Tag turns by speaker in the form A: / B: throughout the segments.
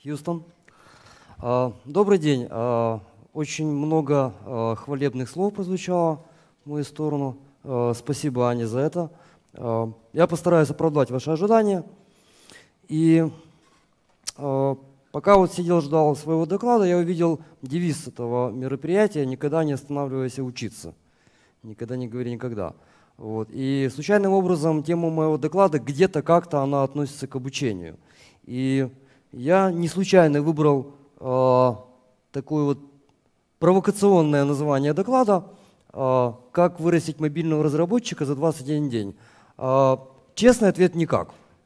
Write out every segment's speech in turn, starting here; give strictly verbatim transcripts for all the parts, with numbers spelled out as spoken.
A: Хьюстон. А, Добрый день. А, Очень много а, хвалебных слов прозвучало в мою сторону. А, Спасибо, Ане, за это. А, Я постараюсь оправдать ваши ожидания. И а, пока вот сидел, ждал своего доклада, я увидел девиз этого мероприятия «Никогда не останавливайся учиться». Никогда не говори никогда. Вот. И случайным образом тема моего доклада где-то как-то она относится к обучению. И я не случайно выбрал э, такое вот провокационное название доклада э, «Как вырастить мобильного разработчика за двадцать один день». Э, честный ответ – никак.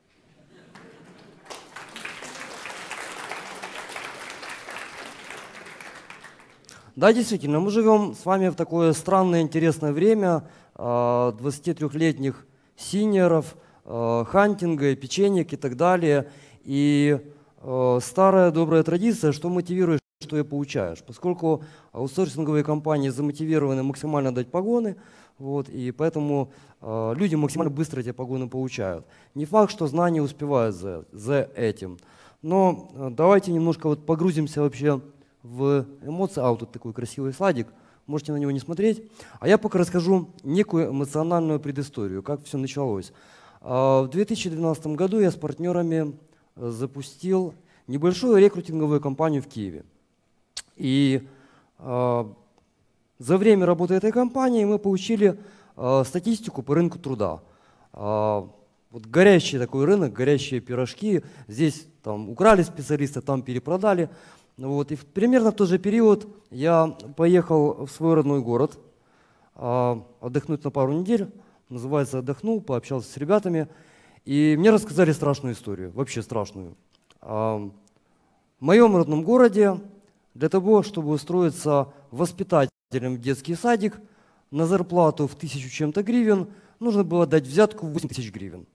A: Да, действительно, мы живем с вами в такое странное, интересное время двадцатитрёхлетних синьоров, хантинга, печенек и так далее. И старая добрая традиция, что мотивируешь, что и получаешь. Поскольку аутсорсинговые компании замотивированы максимально дать погоны, вот, и поэтому люди максимально быстро эти погоны получают. Не факт, что знания успевают за, за этим. Но давайте немножко вот погрузимся вообще в эмоции. А, вот тут такой красивый слайдик, можете на него не смотреть. А я пока расскажу некую эмоциональную предысторию, как все началось. В две тысячи двенадцатом году я с партнерами запустил небольшую рекрутинговую кампанию в Киеве. И за время работы этой кампании мы получили статистику по рынку труда. Вот горящий такой рынок, горящие пирожки. Здесь там украли специалиста, там перепродали. Вот. И в, примерно в тот же период я поехал в свой родной город а, отдохнуть на пару недель. Называется «Отдохнул», пообщался с ребятами. И мне рассказали страшную историю, вообще страшную. А, в моем родном городе для того, чтобы устроиться воспитателем в детский садик на зарплату в тысячу чем-то гривен, нужно было дать взятку в восемь тысяч гривен.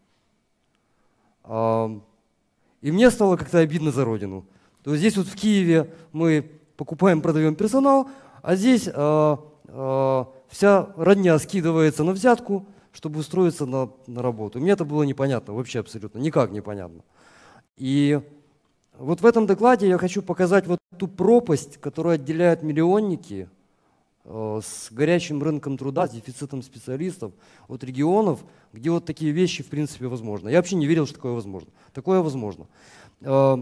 A: А, и мне стало как-то обидно за родину. То есть здесь вот в Киеве мы покупаем, продаем персонал, а здесь э, э, вся родня скидывается на взятку, чтобы устроиться на, на работу. Мне это было непонятно, вообще абсолютно, никак непонятно. И вот в этом докладе я хочу показать вот ту пропасть, которая отделяет миллионники э, с горячим рынком труда, с дефицитом специалистов от регионов, где вот такие вещи в принципе возможны. Я вообще не верил, что такое возможно. Такое возможно. Э,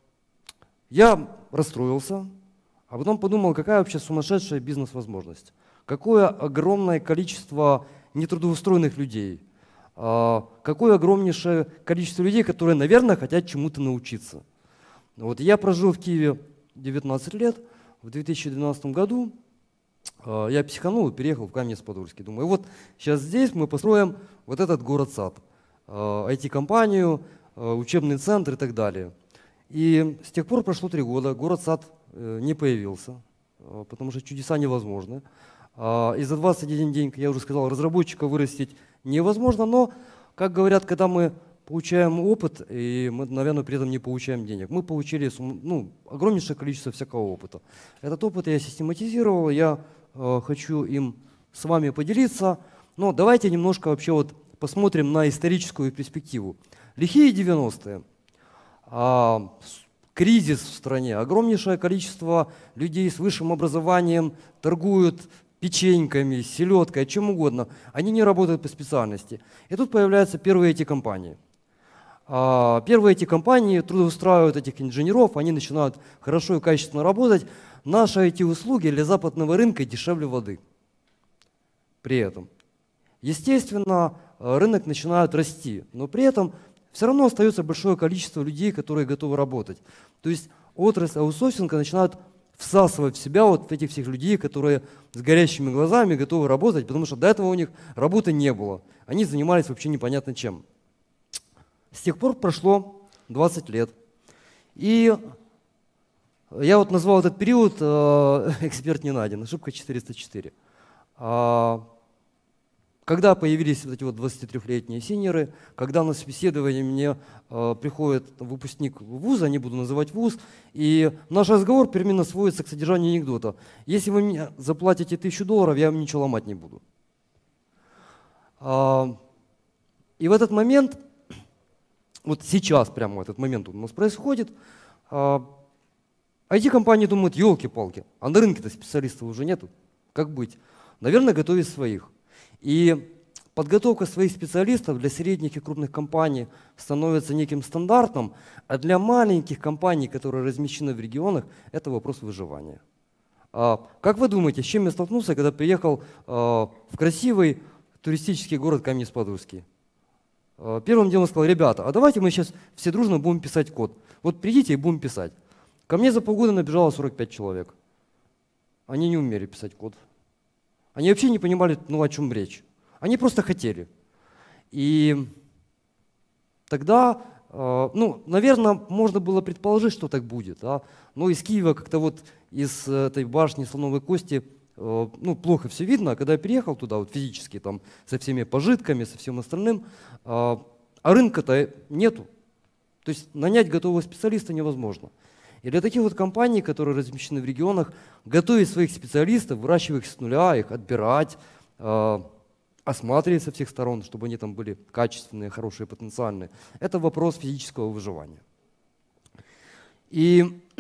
A: Я расстроился, а потом подумал, какая вообще сумасшедшая бизнес-возможность. Какое огромное количество нетрудоустроенных людей. Какое огромнейшее количество людей, которые, наверное, хотят чему-то научиться. Вот я прожил в Киеве девятнадцать лет. В две тысячи двенадцатом году я психанул и переехал в Каменец-Подольский. Думаю, вот сейчас здесь мы построим вот этот город-сад. ай ти-компанию, учебный центр и так далее. И с тех пор прошло три года, город-сад не появился, потому что чудеса невозможны. И за двадцать один день, как я уже сказал, разработчика вырастить невозможно, но, как говорят, когда мы получаем опыт, и мы, наверное, при этом не получаем денег, мы получили ну, огромнейшее количество всякого опыта. Этот опыт я систематизировал, я хочу им с вами поделиться, но давайте немножко вообще вот посмотрим на историческую перспективу. Лихие девяностые. А, кризис в стране, огромнейшее количество людей с высшим образованием торгуют печеньками, селедкой, чем угодно. Они не работают по специальности. И тут появляются первые ай ти-компании. А, первые ай ти-компании трудоустраивают этих инженеров, они начинают хорошо и качественно работать. Наши ай ти-услуги для западного рынка дешевле воды. При этом, естественно, рынок начинает расти, но при этом все равно остается большое количество людей, которые готовы работать. То есть отрасль аутсорсинга начинает всасывать в себя вот этих всех людей, которые с горящими глазами готовы работать, потому что до этого у них работы не было. Они занимались вообще непонятно чем. С тех пор прошло двадцать лет. И я вот назвал этот период э, «Эксперт не найден», ошибка четыреста четыре. Когда появились вот эти вот двадцатитрёхлетние синьоры, когда на собеседование мне э, приходит выпускник вуза, не буду называть вуз, и наш разговор примерно сводится к содержанию анекдота. Если вы мне заплатите тысячу долларов, я вам ничего ломать не буду. А, и в этот момент, вот сейчас прямо этот момент у нас происходит, ай ти-компании думают, елки-палки, а на рынке-то специалистов уже нету. Как быть? Наверное, готовить своих. И подготовка своих специалистов для средних и крупных компаний становится неким стандартом, а для маленьких компаний, которые размещены в регионах, это вопрос выживания. Как вы думаете, с чем я столкнулся, когда приехал в красивый туристический город Каменец-Подольский? Первым делом сказал: ребята, а давайте мы сейчас все дружно будем писать код. Вот придите и будем писать. Ко мне за полгода набежало сорок пять человек. Они не умели писать код. Они вообще не понимали, ну, о чем речь. Они просто хотели. И тогда, ну, наверное, можно было предположить, что так будет. Да? Но из Киева как-то вот из этой башни слоновой кости, ну, плохо все видно. А когда я переехал туда вот физически, там, со всеми пожитками, со всем остальным, а рынка-то нету. То есть нанять готового специалиста невозможно. И для таких вот компаний, которые размещены в регионах, готовить своих специалистов, выращивать их с нуля, их отбирать, э, осматривать со всех сторон, чтобы они там были качественные, хорошие, потенциальные, это вопрос физического выживания. И,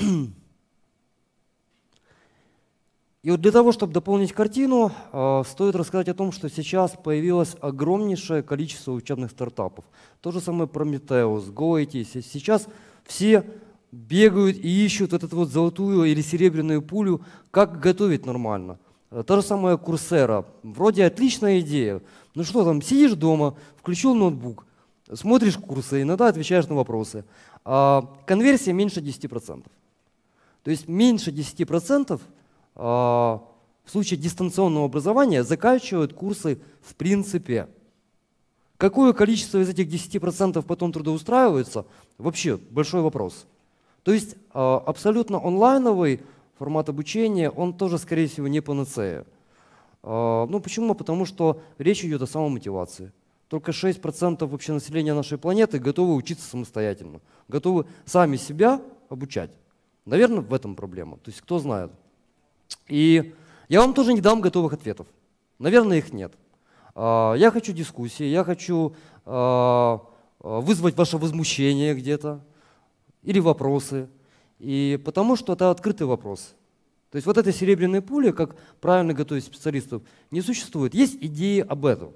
A: и вот для того, чтобы дополнить картину, э, стоит рассказать о том, что сейчас появилось огромнейшее количество учебных стартапов. То же самое Prometheus, GoIT. Сейчас все бегают и ищут вот эту вот золотую или серебряную пулю, как готовить нормально. Та же самая Coursera. Вроде отличная идея. Ну что там, сидишь дома, включил ноутбук, смотришь курсы, иногда отвечаешь на вопросы. А конверсия меньше десяти процентов. То есть меньше десяти процентов а, в случае дистанционного образования заканчивают курсы в принципе. Какое количество из этих десяти процентов потом трудоустраиваются, вообще большой вопрос. То есть абсолютно онлайновый формат обучения, он тоже, скорее всего, не панацея. Ну почему? Потому что речь идет о самомотивации. Только шесть процентов вообще населения нашей планеты готовы учиться самостоятельно, готовы сами себя обучать. Наверное, в этом проблема. То есть кто знает. И я вам тоже не дам готовых ответов. Наверное, их нет. Я хочу дискуссии, я хочу вызвать ваше возмущение где-то, или вопросы, и потому что это открытый вопрос. То есть вот этой серебряной пули, как правильно готовить специалистов, не существует. Есть идеи об этом.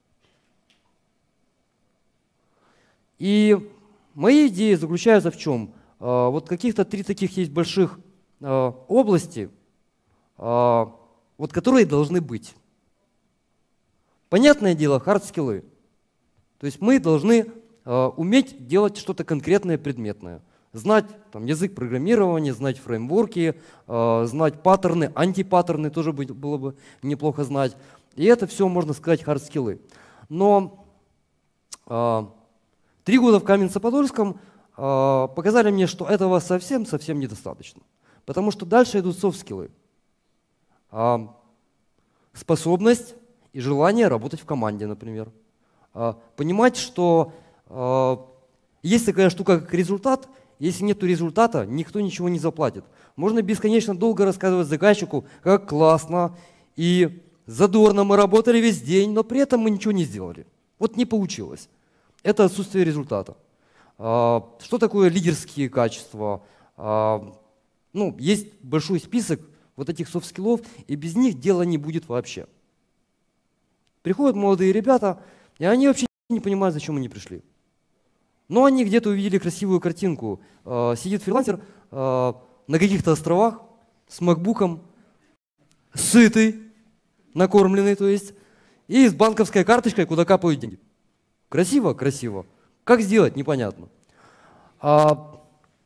A: И мои идеи заключаются в чем? Вот каких-то три таких есть больших области, вот которые должны быть. Понятное дело, хард-скиллы. То есть мы должны уметь делать что-то конкретное, предметное. Знать там, язык программирования, знать фреймворки, э, знать паттерны, антипаттерны тоже было бы неплохо знать. И это все, можно сказать, хард-скиллы. Но э, три года в Каменце-Подольском э, показали мне, что этого совсем-совсем недостаточно. Потому что дальше идут софт-скиллы. Э, способность и желание работать в команде, например. Э, понимать, что э, есть такая штука, как результат. Если нет результата, никто ничего не заплатит. Можно бесконечно долго рассказывать заказчику, как классно и задорно мы работали весь день, но при этом мы ничего не сделали. Вот не получилось. Это отсутствие результата. Что такое лидерские качества? Ну, есть большой список вот этих софт-скиллов, и без них дела не будет вообще. Приходят молодые ребята, и они вообще не понимают, зачем они пришли. Но они где-то увидели красивую картинку. Э, сидит фрилансер э, на каких-то островах с макбуком, сытый, накормленный, то есть, и с банковской карточкой, куда капают деньги. Красиво? Красиво. Как сделать? Непонятно. А,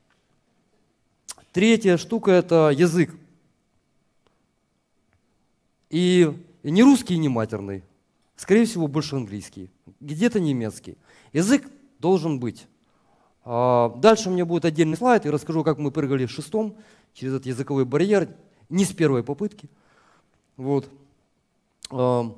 A: третья штука – это язык. И, и не русский, и не матерный. Скорее всего, больше английский. Где-то немецкий. Язык должен быть. Дальше у меня будет отдельный слайд, и расскажу, как мы прыгали в шестом через этот языковой барьер, не с первой попытки. Вот. Мы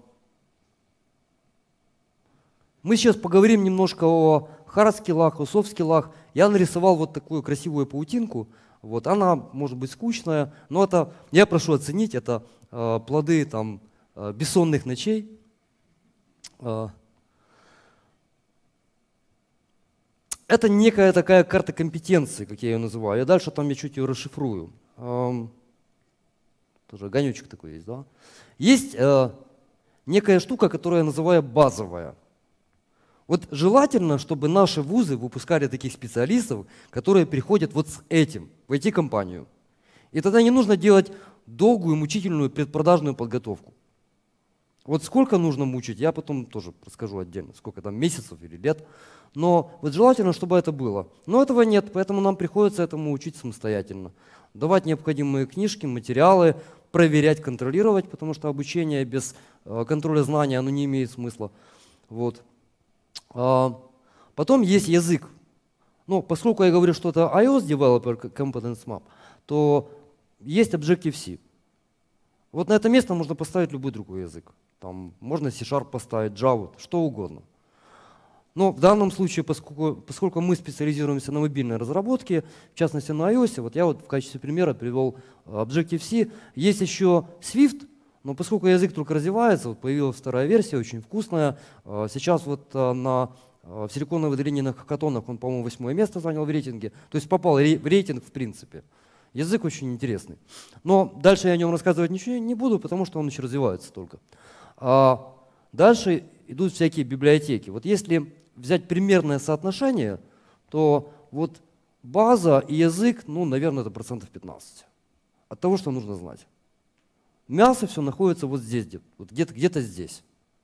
A: сейчас поговорим немножко о хард-скиллах, о софт-скиллах. Я нарисовал вот такую красивую паутинку. Вот. Она может быть скучная, но это, я прошу оценить, это э, плоды там, э, бессонных ночей. Э, это некая такая карта компетенции, как я ее называю. Я дальше там я чуть ее расшифрую. Эм, тоже огонечек такой есть, да? Есть э, некая штука, которую я называю базовая. Вот желательно, чтобы наши вузы выпускали таких специалистов, которые приходят вот с этим в ай ти-компанию. И тогда не нужно делать долгую, мучительную предпродажную подготовку. Вот сколько нужно мучить, я потом тоже расскажу отдельно, сколько там месяцев или лет. Но вот желательно, чтобы это было. Но этого нет, поэтому нам приходится этому учить самостоятельно. Давать необходимые книжки, материалы, проверять, контролировать, потому что обучение без э, контроля знаний, оно не имеет смысла. Вот. А, потом есть язык. Ну, поскольку я говорю, что это iOS Developer Competence Map, то есть Objective-C. Вот на это место можно поставить любой другой язык. Там можно C-Sharp поставить, Java, что угодно. Но в данном случае, поскольку, поскольку мы специализируемся на мобильной разработке, в частности на iOS, вот я вот в качестве примера привел Objective-C. Есть еще Swift, но поскольку язык только развивается, вот появилась вторая версия, очень вкусная. Сейчас вот на, в Силиконовой долине на хакатонах он, по-моему, восьмое место занял в рейтинге. То есть попал в рейтинг в принципе. Язык очень интересный. Но дальше я о нем рассказывать ничего не буду, потому что он еще развивается только. А дальше идут всякие библиотеки. Вот если взять примерное соотношение, то вот база и язык, ну, наверное, это процентов пятнадцать от того, что нужно знать. Мясо все находится вот здесь, вот где-то где-то здесь.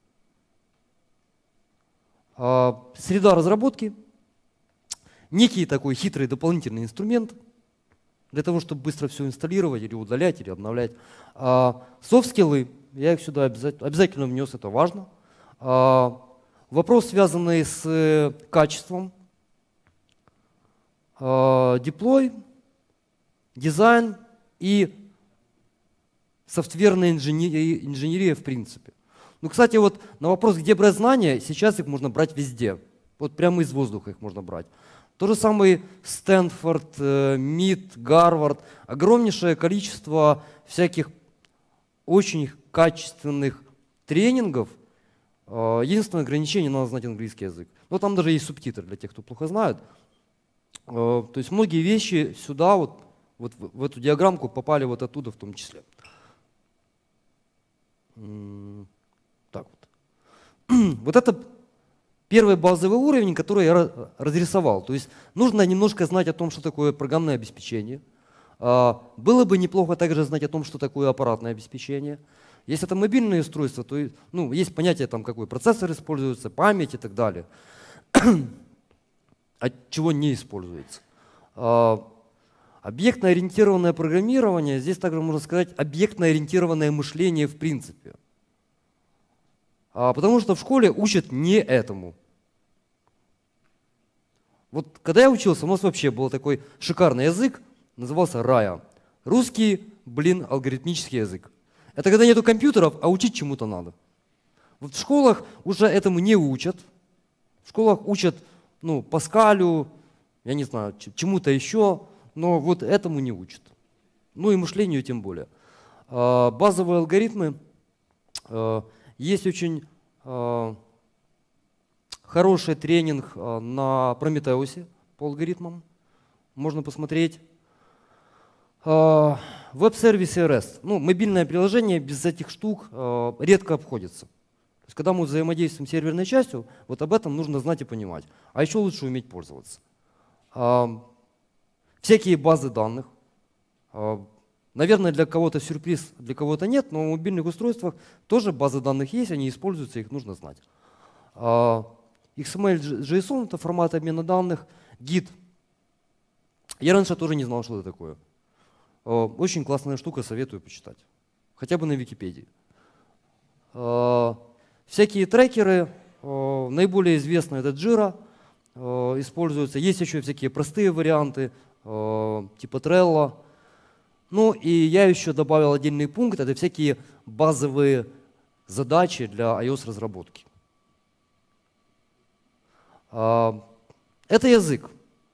A: А среда разработки, некий такой хитрый дополнительный инструмент для того, чтобы быстро все инсталлировать или удалять, или обновлять. Софт-скиллы, я их сюда обязательно, обязательно внес, это важно. А, вопрос, связанный с э, качеством, а, деплой, дизайн и софтверная инженерия, инженерия в принципе. Ну, кстати, вот на вопрос, где брать знания, сейчас их можно брать везде. Вот прямо из воздуха их можно брать. То же самое Стэнфорд, МИТ, Гарвард. Огромнейшее количество всяких очень качественных тренингов. Единственное ограничение — надо знать английский язык. Но там даже есть субтитры для тех, кто плохо знает. То есть многие вещи сюда, вот, вот в эту диаграммку попали вот оттуда в том числе. Так вот. Вот это первый базовый уровень, который я разрисовал. То есть нужно немножко знать о том, что такое программное обеспечение. Было бы неплохо также знать о том, что такое аппаратное обеспечение. Если это мобильное устройство, то ну, есть понятие, там, какой процессор используется, память и так далее. От чего не используется. Объектно-ориентированное программирование, здесь также можно сказать объектно-ориентированное мышление в принципе. Потому что в школе учат не этому. Вот когда я учился, у нас вообще был такой шикарный язык, назывался рая. Русский, блин, алгоритмический язык. Это когда нету компьютеров, а учить чему-то надо. Вот в школах уже этому не учат. В школах учат, ну, Паскалю, я не знаю, чему-то еще, но вот этому не учат. Ну и мышлению тем более. Базовые алгоритмы. Есть очень хороший тренинг на Прометеусе по алгоритмам. Можно посмотреть. Веб-сервисы REST. Ну, мобильное приложение без этих штук э, редко обходится. То есть, когда мы взаимодействуем с серверной частью, вот об этом нужно знать и понимать. А еще лучше уметь пользоваться. Э, всякие базы данных. Э, наверное, для кого-то сюрприз, для кого-то нет, но в мобильных устройствах тоже базы данных есть, они используются, их нужно знать. Э, икс эм эль, джей эс он — это формат обмена данных. Git. Я раньше тоже не знал, что это такое. Очень классная штука, советую почитать. Хотя бы на Википедии. Всякие трекеры, наиболее известный это Jira, используются. Есть еще всякие простые варианты, типа Trello. Ну и я еще добавил отдельный пункт, это всякие базовые задачи для iOS-разработки. Это язык.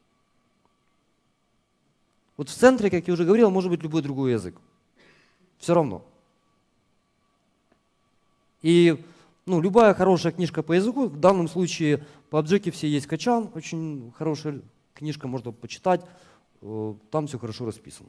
A: Вот в центре, как я уже говорил, может быть любой другой язык. Все равно. И Ну, любая хорошая книжка по языку, в данном случае по Objective-C есть Качан, очень хорошая книжка, можно почитать, там все хорошо расписано.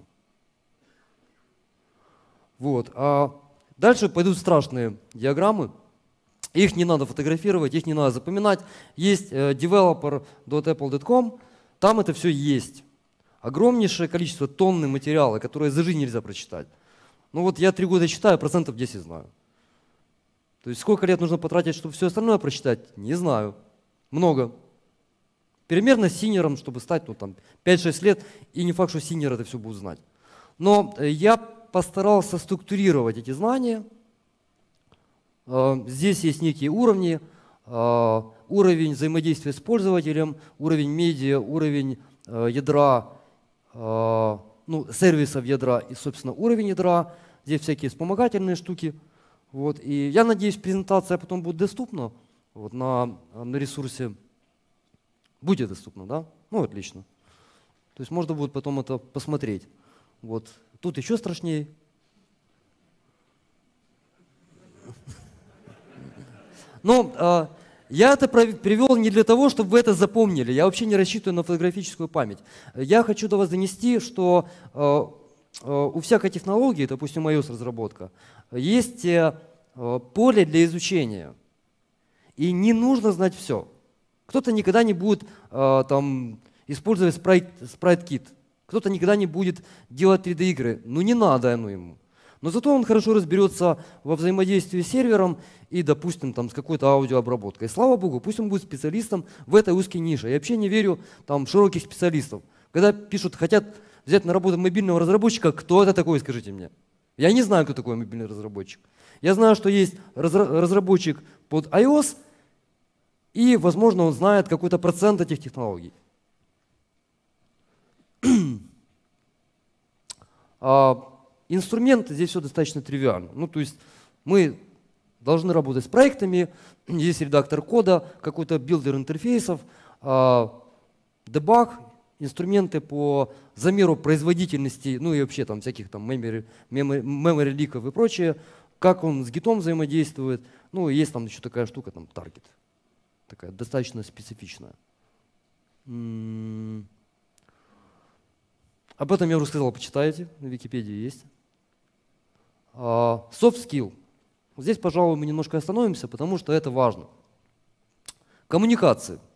A: Вот. А дальше пойдут страшные диаграммы. Их не надо фотографировать, их не надо запоминать. Есть developer точка apple точка com, там это все есть. Огромнейшее количество тонны материала, которые за жизнь нельзя прочитать. Ну вот я три года читаю, процентов десять знаю. То есть сколько лет нужно потратить, чтобы все остальное прочитать? Не знаю. Много. Примерно синьором, чтобы стать, ну там, пять-шесть лет, и не факт, что синьор это все будут знать. Но я постарался структурировать эти знания. Здесь есть некие уровни. Уровень взаимодействия с пользователем, уровень медиа, уровень ядра, ну, сервисов ядра и, собственно, уровень ядра. Здесь всякие вспомогательные штуки. Вот. И я надеюсь, презентация потом будет доступна вот, на, на ресурсе. Будет доступна, да? Ну, отлично. То есть можно будет потом это посмотреть. Вот. Тут еще страшнее. Но э, я это привел не для того, чтобы вы это запомнили. Я вообще не рассчитываю на фотографическую память. Я хочу до вас донести, что э, э, у всякой технологии, допустим, iOS-разработка, есть э, поле для изучения. И не нужно знать все. Кто-то никогда не будет э, там, использовать спрайт, спрайт-кит. Кто-то никогда не будет делать три дэ игры. Ну не надо оно ему. Но зато он хорошо разберется во взаимодействии с сервером и, допустим, там, с какой-то аудиообработкой. Слава богу, пусть он будет специалистом в этой узкой нише. Я вообще не верю там, в широких специалистов. Когда пишут, хотят взять на работу мобильного разработчика, кто это такой, скажите мне? Я не знаю, кто такой мобильный разработчик. Я знаю, что есть разработчик под iOS, и, возможно, он знает какой-то процент этих технологий. Инструмент здесь все достаточно тривиально. Ну, то есть мы должны работать с проектами, есть редактор кода, какой-то билдер интерфейсов, дебаг, инструменты по замеру производительности, ну и вообще там всяких там memory, memory, memory ликов и прочее, как он с гитом взаимодействует. Ну и есть там еще такая штука, там таргет, такая достаточно специфичная. М-м- Об этом я уже сказал, почитайте, на Википедии есть. Soft skill. Здесь, пожалуй, мы немножко остановимся, потому что это важно. Коммуникации.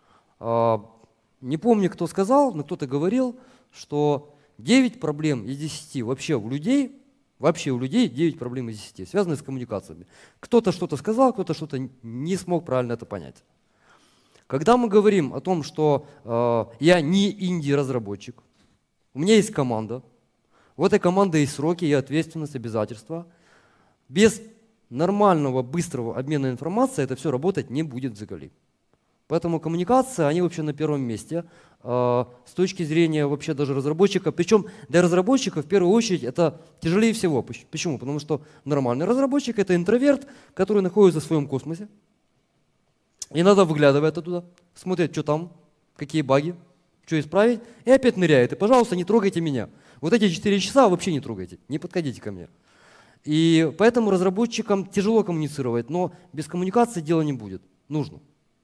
A: Не помню, кто сказал, но кто-то говорил, что девять проблем из десяти вообще у людей, вообще у людей девять проблем из десяти, связаны с коммуникациями. Кто-то что-то сказал, кто-то что-то не смог правильно это понять. Когда мы говорим о том, что э, я не инди-разработчик, у меня есть команда, у этой команды есть сроки и ответственность, обязательства. Без нормального, быстрого обмена информацией это все работать не будет взагалі. Поэтому коммуникации, они вообще на первом месте э, с точки зрения вообще даже разработчика. Причем для разработчика в первую очередь это тяжелее всего. Почему? Потому что нормальный разработчик — это интроверт, который находится в своем космосе. И надо выглядывать оттуда, смотреть, что там, какие баги, что исправить, и опять ныряет. И, пожалуйста, не трогайте меня. Вот эти четыре часа вообще не трогайте, не подходите ко мне. И поэтому разработчикам тяжело коммуницировать, но без коммуникации дела не будет. Нужно.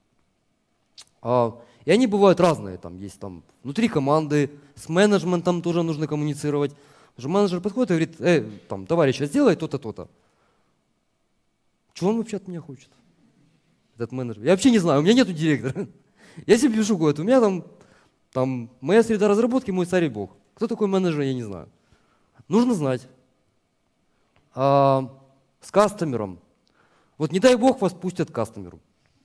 A: И они бывают разные. Там есть там внутри команды, с менеджментом тоже нужно коммуницировать. Потому что менеджер подходит и говорит: э, там, товарищ, а сделай то-то, то-то. Чего он вообще от меня хочет? Этот менеджер. Я вообще не знаю, у меня нету директора. Я себе пишу код, у меня там, там моя среда разработки, мой царь и бог. Кто такой менеджер, я не знаю. Нужно знать. А, с кастомером. Вот не дай бог вас пустят к кастомеру.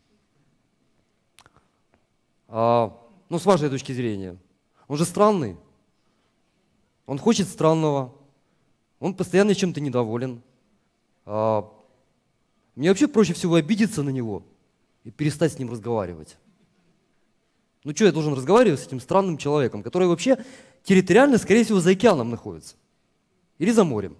A: А, ну, с вашей точки зрения. Он же странный. Он хочет странного. Он постоянно чем-то недоволен. А, мне вообще проще всего обидеться на него и перестать с ним разговаривать. Ну что, я должен разговаривать с этим странным человеком, который вообще территориально, скорее всего, за океаном находится. Или за морем.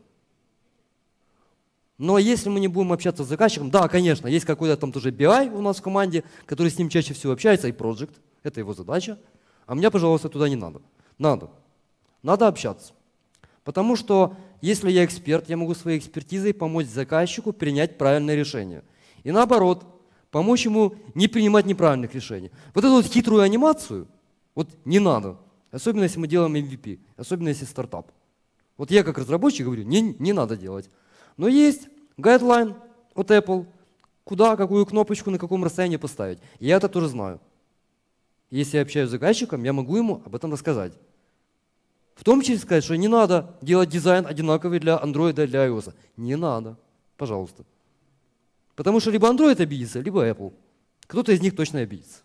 A: Но если мы не будем общаться с заказчиком, да, конечно, есть какой-то там тоже би ай у нас в команде, который с ним чаще всего общается, и Project, это его задача. А мне, пожалуйста, туда не надо. Надо. Надо общаться. Потому что если я эксперт, я могу своей экспертизой помочь заказчику принять правильное решение. И наоборот, помочь ему не принимать неправильных решений. Вот эту вот хитрую анимацию вот не надо. Особенно если мы делаем эм ви пи, особенно если стартап. Вот я как разработчик говорю, не, не надо делать. Но есть гайдлайн от Apple, куда, какую кнопочку, на каком расстоянии поставить. И я это тоже знаю. Если я общаюсь с заказчиком, я могу ему об этом рассказать. В том числе сказать, что не надо делать дизайн одинаковый для Android и для iOS. Не надо, пожалуйста. Потому что либо Android обидится, либо Apple. Кто-то из них точно обидится.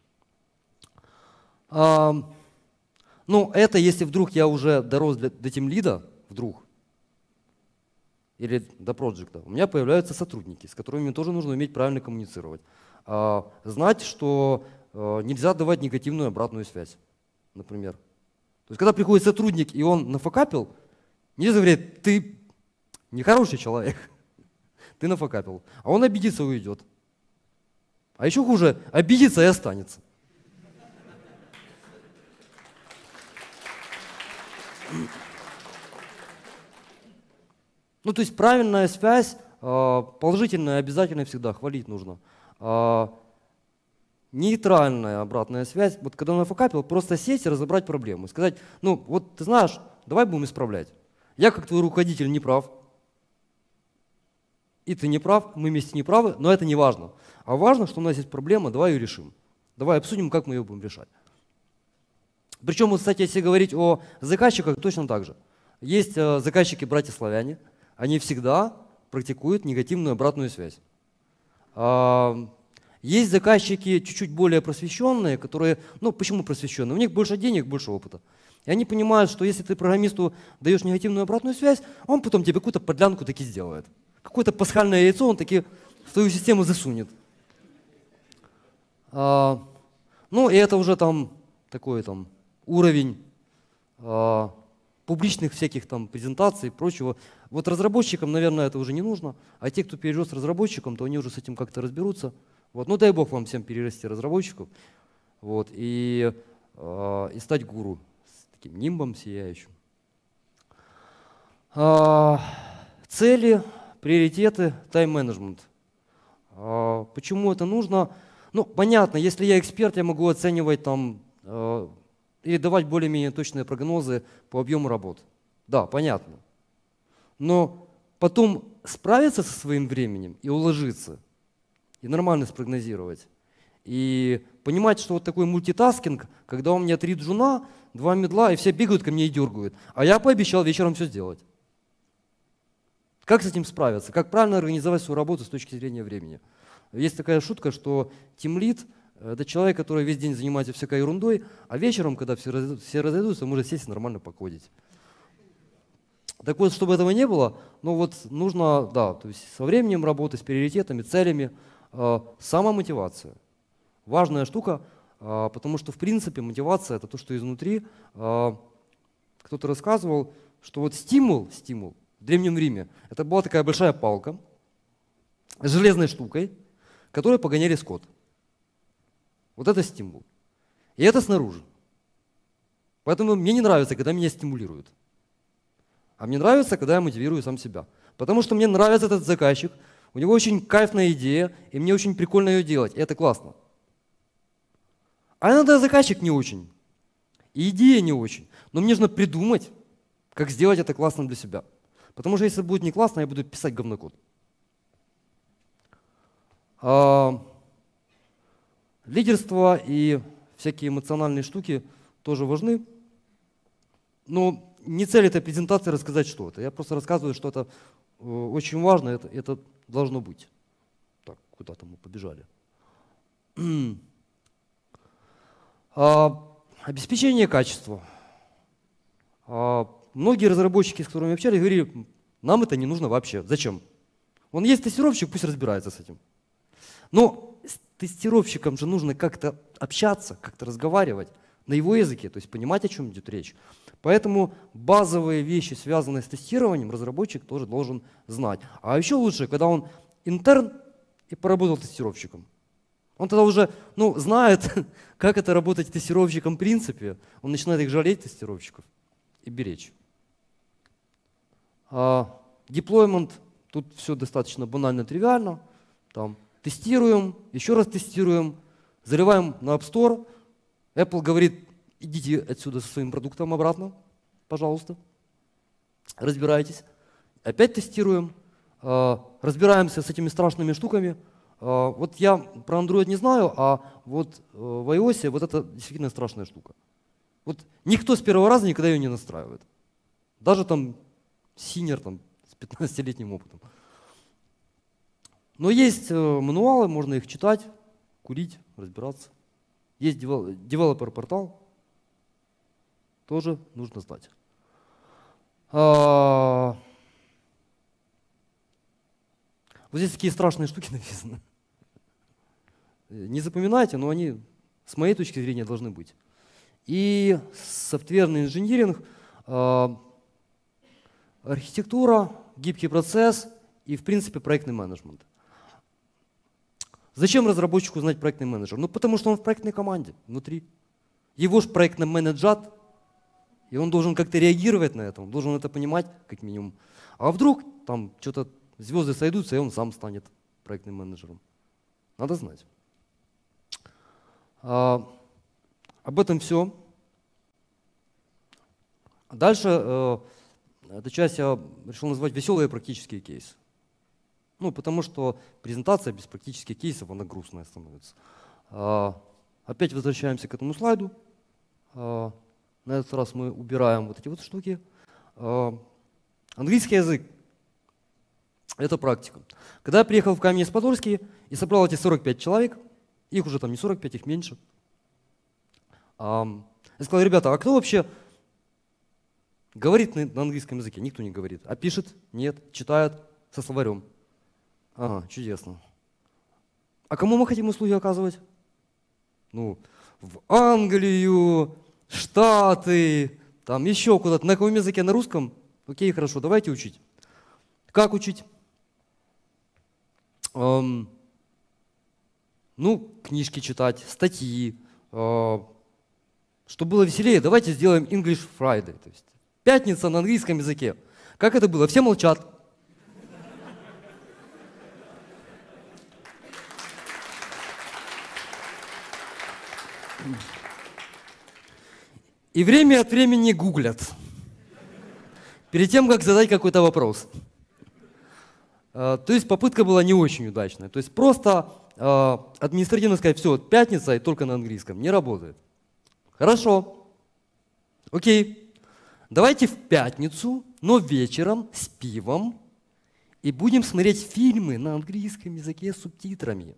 A: А, ну, это если вдруг я уже дорос для, до тимлида, вдруг, или до проекта, у меня появляются сотрудники, с которыми тоже нужно уметь правильно коммуницировать. А, знать, что а, нельзя давать негативную обратную связь, например. То есть, когда приходит сотрудник, и он нафакапил, нельзя говорить, ты нехороший человек, ты нафакапил. А он обидится и уйдет. А еще хуже, обидится и останется. Ну, то есть правильная связь, положительная, обязательно всегда, хвалить нужно. Нейтральная обратная связь, вот когда он нафакапил, просто сесть и разобрать проблему. Сказать, ну вот ты знаешь, давай будем исправлять. Я как твой руководитель не прав, и ты не прав, мы вместе не правы, но это не важно. А важно, что у нас есть проблема, давай ее решим. Давай обсудим, как мы ее будем решать. Причем, вот, кстати, если говорить о заказчиках, точно так же. Есть э, заказчики-братья-славяне, они всегда практикуют негативную обратную связь. А, есть заказчики чуть-чуть более просвещенные, которые, ну почему просвещенные? У них больше денег, больше опыта. И они понимают, что если ты программисту даешь негативную обратную связь, он потом тебе какую-то подлянку таки сделает. Какое-то пасхальное яйцо он таки в твою систему засунет. А, ну и это уже там такой там уровень а, публичных всяких там презентаций и прочего. Вот разработчикам, наверное, это уже не нужно, а те, кто перерос разработчиком, то они уже с этим как-то разберутся. Вот. Ну дай Бог вам всем перерасти разработчиков вот, и, э, и стать гуру с таким нимбом сияющим. А, цели, приоритеты, тайм-менеджмент. А, почему это нужно? Ну, понятно, если я эксперт, я могу оценивать там э, или давать более-менее точные прогнозы по объему работ. Да, понятно. Но потом справиться со своим временем и уложиться, и нормально спрогнозировать. И понимать, что вот такой мультитаскинг, когда у меня три джуна, два медла, и все бегают ко мне и дергают. А я пообещал вечером все сделать. Как с этим справиться? Как правильно организовать свою работу с точки зрения времени? Есть такая шутка, что тимлид — это человек, который весь день занимается всякой ерундой, а вечером, когда все разойдутся, может сесть и нормально покодить. Так вот, чтобы этого не было, ну вот нужно, да, то есть со временем работы, с приоритетами, целями, э, самомотивация. Важная штука, э, потому что в принципе мотивация — это то, что изнутри. Э, кто-то рассказывал, что вот стимул, стимул в Древнем Риме — это была такая большая палка с железной штукой, которой погоняли скот. Вот это стимул. И это снаружи. Поэтому мне не нравится, когда меня стимулируют. А мне нравится, когда я мотивирую сам себя. Потому что мне нравится этот заказчик, у него очень кайфная идея, и мне очень прикольно ее делать, и это классно. А иногда заказчик не очень, и идея не очень. Но мне нужно придумать, как сделать это классно для себя. Потому что если будет не классно, я буду писать говнокод. А, лидерство и всякие эмоциональные штуки тоже важны. Но не цель этой презентации рассказать, что это. Я просто рассказываю, что это э, очень важно, это, это должно быть. Так, куда-то мы побежали. а, обеспечение качества. А, многие разработчики, с которыми общались, говорили, нам это не нужно вообще. Зачем? Он есть тестировщик, пусть разбирается с этим. Но с тестировщиком же нужно как-то общаться, как-то разговаривать на его языке, то есть понимать, о чем идет речь. Поэтому базовые вещи, связанные с тестированием, разработчик тоже должен знать. А еще лучше, когда он интерн и поработал тестировщиком. Он тогда уже ну, знает, как это работать тестировщиком в принципе. Он начинает их жалеть, тестировщиков, и беречь. Деплоймент, тут все достаточно банально, тривиально. Там тестируем, еще раз тестируем, заливаем на App Store. Apple говорит, идите отсюда со своим продуктом обратно, пожалуйста, разбирайтесь. Опять тестируем, разбираемся с этими страшными штуками. Вот я про Android не знаю, а вот в iOS вот это действительно страшная штука. Вот никто с первого раза никогда ее не настраивает. Даже там синьор там, с пятнадцатилетним опытом. Но есть мануалы, можно их читать, курить, разбираться. Есть девелопер-портал, тоже нужно знать. А... Вот здесь такие страшные штуки написаны. Не запоминайте, но они с моей точки зрения должны быть. И софтверный инжиниринг, а... архитектура, гибкий процесс и, в принципе, проектный менеджмент. Зачем разработчику знать проектный менеджер? Ну, потому что он в проектной команде внутри. Его же проектно менеджат, и он должен как-то реагировать на это, он должен это понимать, как минимум. А вдруг там что-то звезды сойдутся, и он сам станет проектным менеджером. Надо знать. А, об этом все. Дальше э, эту часть я решил назвать «Веселые практические кейсы». Ну, потому что презентация без практических кейсов, она грустная становится. А, опять возвращаемся к этому слайду. А, на этот раз мы убираем вот эти вот штуки. А, английский язык — это практика. Когда я приехал в Каменец-Подольский и собрал эти сорок пять человек, их уже там не сорок пять, их меньше, а, я сказал, ребята, а кто вообще говорит на, на английском языке? Никто не говорит. А пишет? Нет. Читает со словарем. Ага, чудесно. А кому мы хотим услуги оказывать? Ну, в Англию, Штаты, там еще куда-то. На каком языке? На русском? Окей, хорошо, давайте учить. Как учить? Эм, ну, книжки читать, статьи. Э, чтобы было веселее, давайте сделаем English Friday. То есть пятница на английском языке. Как это было? Все молчат. И время от времени гуглят, перед тем, как задать какой-то вопрос. То есть попытка была не очень удачная. То есть просто административно сказать, все, пятница и только на английском, не работает. Хорошо, окей, давайте в пятницу, но вечером с пивом и будем смотреть фильмы на английском языке с субтитрами.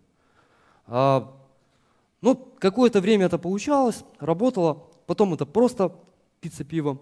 A: Ну, какое-то время это получалось, работало, потом это просто пицца, пиво.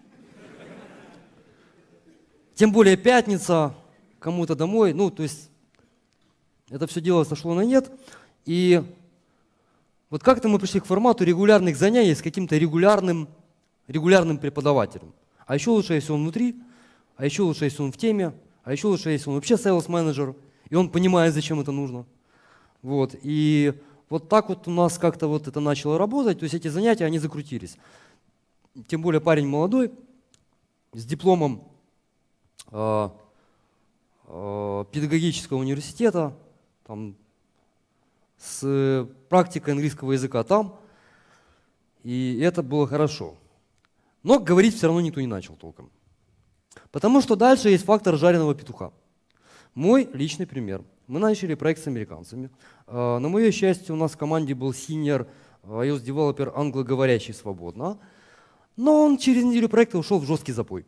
A: Тем более пятница, кому-то домой, ну, то есть это все дело сошло на нет. И вот как-то мы пришли к формату регулярных занятий с каким-то регулярным, регулярным преподавателем. А еще лучше, если он внутри, а еще лучше, если он в теме, а еще лучше, если он вообще sales менеджер, и он понимает, зачем это нужно. Вот, и вот так вот у нас как-то вот это начало работать, то есть эти занятия, они закрутились. Тем более парень молодой, с дипломом э, э, педагогического университета, там, с практикой английского языка там, и это было хорошо. Но говорить все равно никто не начал толком. Потому что дальше есть фактор жареного петуха. Мой личный пример. Мы начали проект с американцами. На мое счастье, у нас в команде был senior iOS-девелопер англоговорящий свободно, но он через неделю проекта ушел в жесткий запой.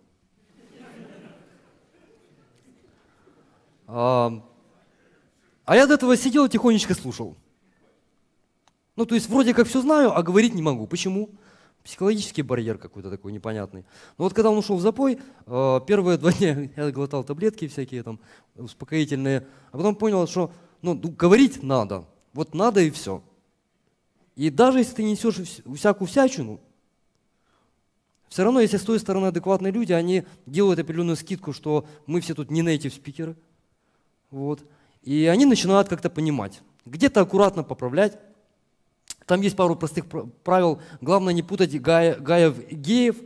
A: А я до этого сидел и тихонечко слушал. Ну, то есть вроде как все знаю, а говорить не могу. Почему? Психологический барьер какой-то такой непонятный. Но вот когда он ушел в запой, первые два дня я глотал таблетки всякие там успокоительные, а потом понял, что ну, говорить надо. Вот надо и все. И даже если ты несешь всякую всячину, все равно, если с той стороны адекватные люди, они делают определенную скидку, что мы все тут не нейтив спикеры. Вот. И они начинают как-то понимать. Где-то аккуратно поправлять. Там есть пару простых правил. Главное не путать гая, гаев и геев.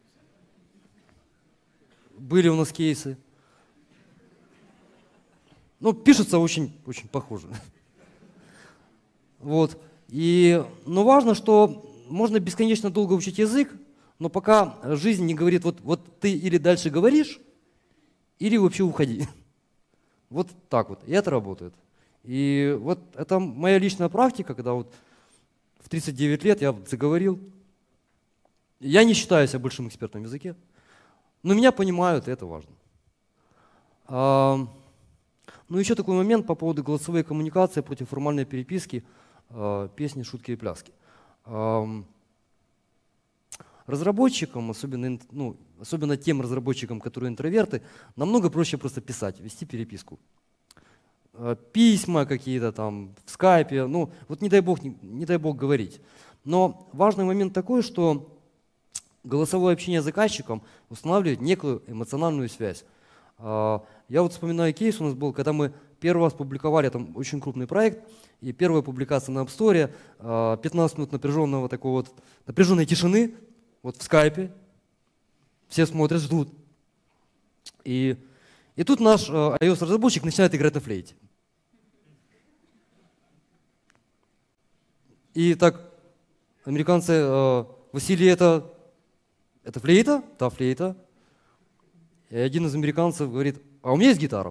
A: Были у нас кейсы. Ну, пишется очень, очень похоже. Вот. И, но важно, что можно бесконечно долго учить язык, но пока жизнь не говорит, вот, вот ты или дальше говоришь, или вообще уходи. Вот так вот. И это работает. И вот это моя личная практика, когда вот в тридцать девять лет я заговорил. Я не считаю себя большим экспертом в языке, но меня понимают, и это важно. А, ну, еще такой момент по поводу голосовой коммуникации против формальной переписки, а, песни, шутки и пляски. А, разработчикам, особенно, ну, особенно тем разработчикам, которые интроверты, намного проще просто писать, вести переписку. А, письма какие-то там в скайпе, ну, вот не дай бог, не, не дай бог говорить. Но важный момент такой, что голосовое общение с заказчиком устанавливает некую эмоциональную связь. Я вот вспоминаю кейс у нас был, когда мы первый раз публиковали там очень крупный проект, и первая публикация на App Store, пятнадцать минут напряженного такого вот, напряженной тишины, вот в скайпе, все смотрят, ждут. И, и тут наш iOS-разработчик начинает играть на флейте. И так американцы, Василий, это... Это флейта? Да, флейта. И один из американцев говорит, а у меня есть гитара.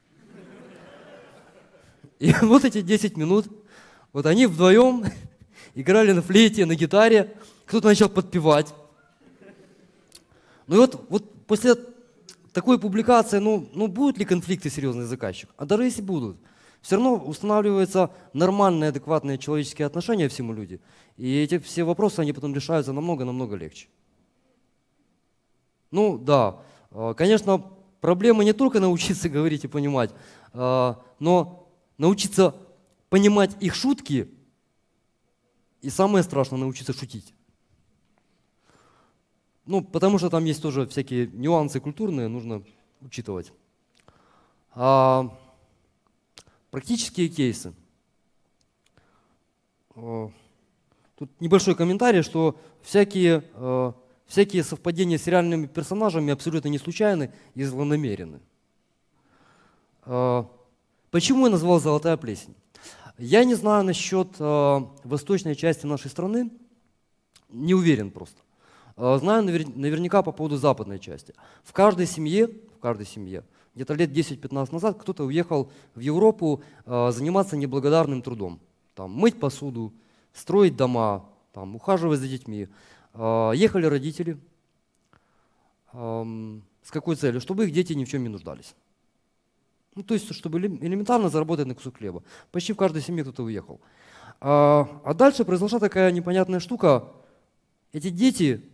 A: И вот эти десять минут, вот они вдвоем играли на флейте, на гитаре, кто-то начал подпевать. Ну и вот, вот после такой публикации, ну, ну будут ли конфликты серьезные с заказчиком? А даже если будут, все равно устанавливаются нормальные, адекватные человеческие отношения всему люди. И эти все вопросы, они потом решаются намного-намного легче. Ну да, конечно, проблема не только научиться говорить и понимать, но научиться понимать их шутки и самое страшное научиться шутить. Ну, потому что там есть тоже всякие нюансы культурные, нужно учитывать. А, практические кейсы. Тут небольшой комментарий, что всякие Всякие совпадения с реальными персонажами абсолютно не случайны и злонамерены. Почему я назвал «Золотая плесень»? Я не знаю насчет восточной части нашей страны, не уверен просто. Знаю наверняка по поводу западной части. В каждой семье, в каждой семье где-то лет десять-пятнадцать назад кто-то уехал в Европу заниматься неблагодарным трудом. Там, мыть посуду, строить дома, там, ухаживать за детьми. Ехали родители. С какой целью? Чтобы их дети ни в чем не нуждались. Ну, то есть, чтобы элементарно заработать на кусок хлеба. Почти в каждой семье кто-то уехал. А дальше произошла такая непонятная штука. Эти дети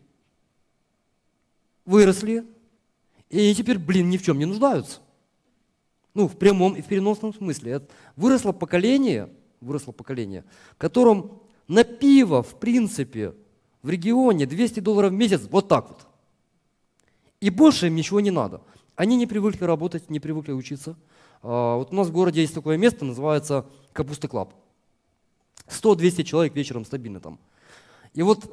A: выросли, и они теперь, блин, ни в чем не нуждаются. Ну, в прямом и в переносном смысле. Выросло поколение, выросло поколение, которым на пиво, в принципе, в регионе двести долларов в месяц, вот так вот. И больше им ничего не надо. Они не привыкли работать, не привыкли учиться. Вот у нас в городе есть такое место, называется Капуста Клаб. сто-двести человек вечером стабильно там. И вот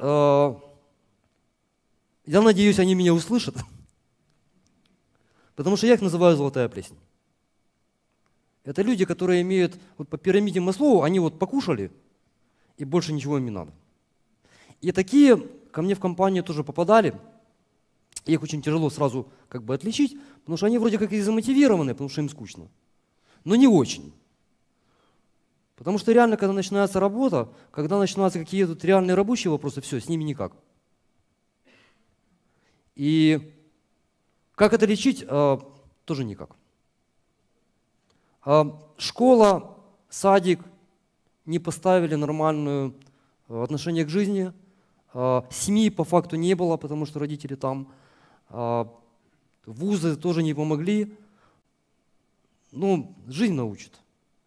A: я надеюсь, они меня услышат, потому что я их называю «Золотая плесень». Это люди, которые имеют, вот по пирамиде Маслоу, они вот покушали, и больше ничего им не надо. И такие ко мне в компанию тоже попадали. Их очень тяжело сразу как бы отличить, потому что они вроде как и замотивированы, потому что им скучно. Но не очень. Потому что реально, когда начинается работа, когда начинаются какие-то реальные рабочие вопросы, все, с ними никак. И как это лечить, а, тоже никак. А, школа, садик не поставили нормальное отношение к жизни. Семьи по факту не было, потому что родители там. Вузы тоже не помогли. Ну, жизнь научит.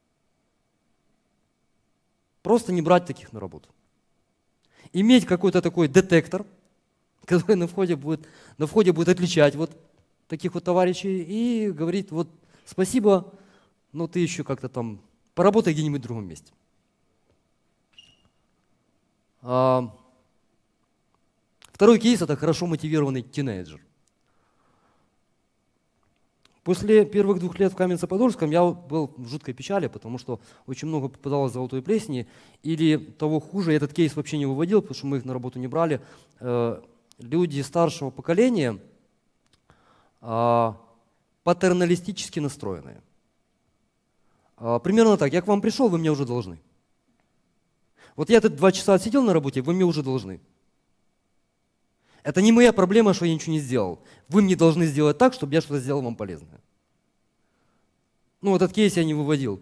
A: Просто не брать таких на работу. Иметь какой-то такой детектор, который на входе будет, на входе будет отличать вот таких вот товарищей и говорить, вот спасибо, но ты еще как-то там поработай где-нибудь в другом месте. А, второй кейс – это хорошо мотивированный тинейджер. После первых двух лет в Каменце-Подольском я был в жуткой печали, потому что очень много попадалось золотой плесени. Или того хуже, я этот кейс вообще не выводил, потому что мы их на работу не брали. Э, люди старшего поколения э, патерналистически настроенные. Э, примерно так. Я к вам пришел, вы мне уже должны. Вот я тут два часа отсидел на работе, вы мне уже должны. Это не моя проблема, что я ничего не сделал. Вы мне должны сделать так, чтобы я что-то сделал вам полезное. Ну, этот кейс я не выводил.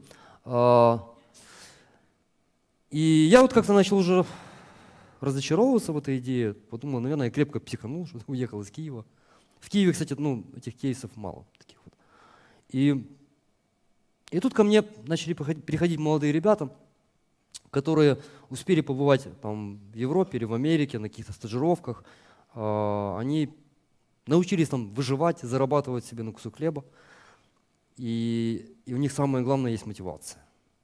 A: И я вот как-то начал уже разочаровываться в этой идее. Подумал, наверное, я крепко психанул, что уехал из Киева. В Киеве, кстати, ну, этих кейсов мало. Таких вот. И, и тут ко мне начали приходить молодые ребята, которые успели побывать там, в Европе или в Америке на каких-то стажировках. Они научились там выживать, зарабатывать себе на кусок хлеба. И, и у них самое главное есть мотивация.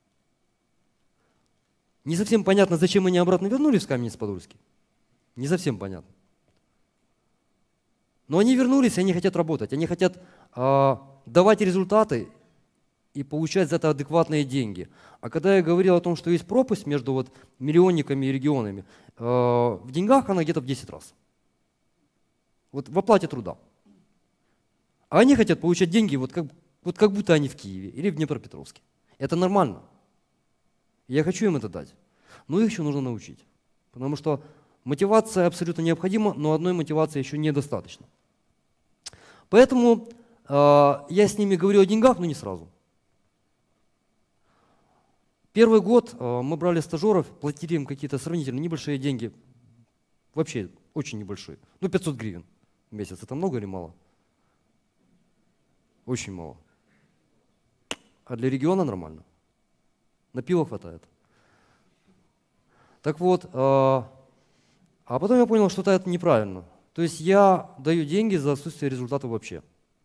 A: Не совсем понятно, зачем они обратно вернулись в Каменец-Подольский. Не совсем понятно. Но они вернулись, и они хотят работать. Они хотят э, давать результаты и получать за это адекватные деньги. А когда я говорил о том, что есть пропасть между вот миллионниками и регионами, э, в деньгах она где-то в десять раз. Вот в оплате труда. А они хотят получать деньги, вот как, вот как будто они в Киеве или в Днепропетровске. Это нормально. Я хочу им это дать. Но их еще нужно научить. Потому что мотивация абсолютно необходима, но одной мотивации еще недостаточно. Поэтому э, я с ними говорю о деньгах, но не сразу. Первый год э, мы брали стажеров, платили им какие-то сравнительно небольшие деньги. Вообще очень небольшие. Ну, пятьсот гривен в месяц. Это много или мало? Очень мало. А для региона нормально. На пиво хватает. Так вот, э, а потом я понял, что это неправильно. То есть я даю деньги за отсутствие результата вообще.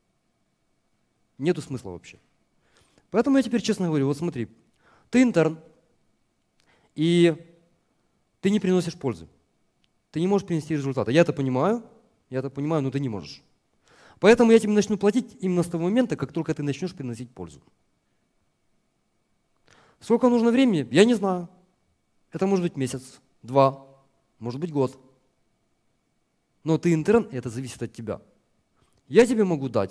A: Нету смысла вообще. Поэтому я теперь честно говорю, вот смотри, ты интерн, и ты не приносишь пользы. Ты не можешь принести результата. Я это понимаю, я это понимаю, но ты не можешь. Поэтому я тебе начну платить именно с того момента, как только ты начнешь приносить пользу. Сколько нужно времени? Я не знаю. Это может быть месяц, два, может быть год. Но ты интерн, и это зависит от тебя. Я тебе могу дать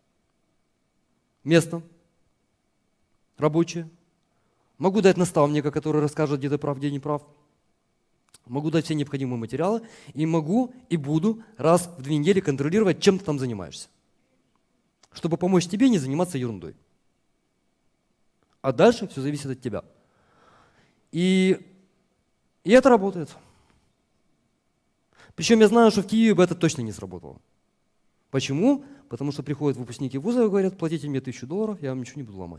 A: место рабочее, могу дать наставника, который расскажет, где ты прав, где не прав. Могу дать все необходимые материалы и могу и буду раз в две недели контролировать, чем ты там занимаешься, чтобы помочь тебе не заниматься ерундой. А дальше все зависит от тебя. И, и это работает. Причем я знаю, что в Киеве бы это точно не сработало. Почему? Потому что приходят выпускники вуза и говорят, платите мне тысячу долларов, я вам ничего не буду ломать.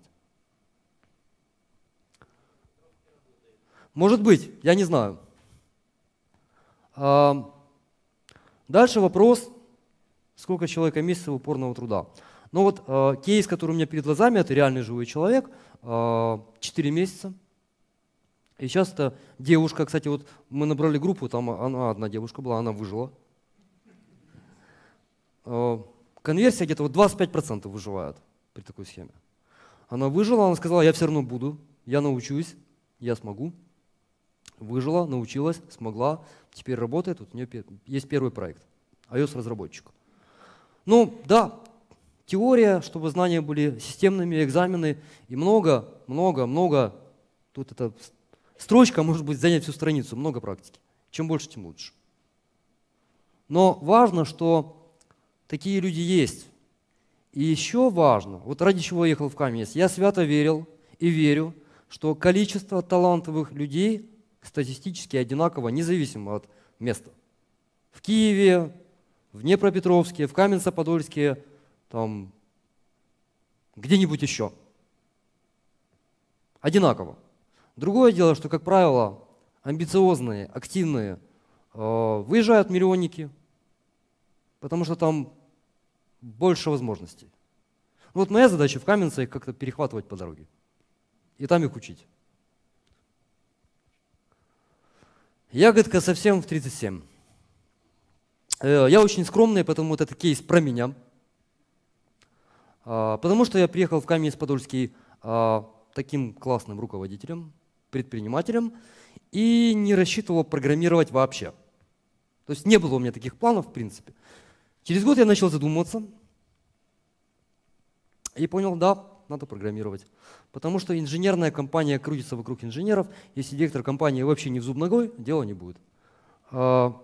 A: Может быть, я не знаю. А дальше вопрос, сколько человека месяца упорного труда. Но вот э, кейс, который у меня перед глазами, это реальный живой человек, э, четыре месяца. И сейчас это девушка, кстати, вот мы набрали группу, там она, одна девушка была, она выжила. Э, конверсия где-то вот двадцать пять процентов выживает при такой схеме. Она выжила, она сказала, я все равно буду, я научусь, я смогу. Выжила, научилась, смогла, теперь работает, вот у нее есть первый проект, iOS-разработчик. Ну да, теория, чтобы знания были системными, экзамены и много, много, много, тут эта строчка может быть занять всю страницу, много практики. Чем больше, тем лучше. Но важно, что такие люди есть. И еще важно, вот ради чего я ехал в Каменец, я свято верил и верю, что количество талантливых людей статистически одинаково, независимо от места. В Киеве, в Днепропетровске, в Каменце-Подольске, там, где-нибудь еще. Одинаково. Другое дело, что, как правило, амбициозные, активные э, выезжают миллионники, потому что там больше возможностей. Вот моя задача в Каменце их как-то перехватывать по дороге и там их учить. Ягодка совсем в тридцать семь. Я очень скромный, поэтому вот этот кейс про меня. А, потому что я приехал в Каменец-Подольский а, таким классным руководителем, предпринимателем и не рассчитывал программировать вообще. То есть не было у меня таких планов в принципе. Через год я начал задумываться и понял, да, надо программировать. Потому что инженерная компания крутится вокруг инженеров. Если директор компании вообще не в зуб ногой, дела не будет. А,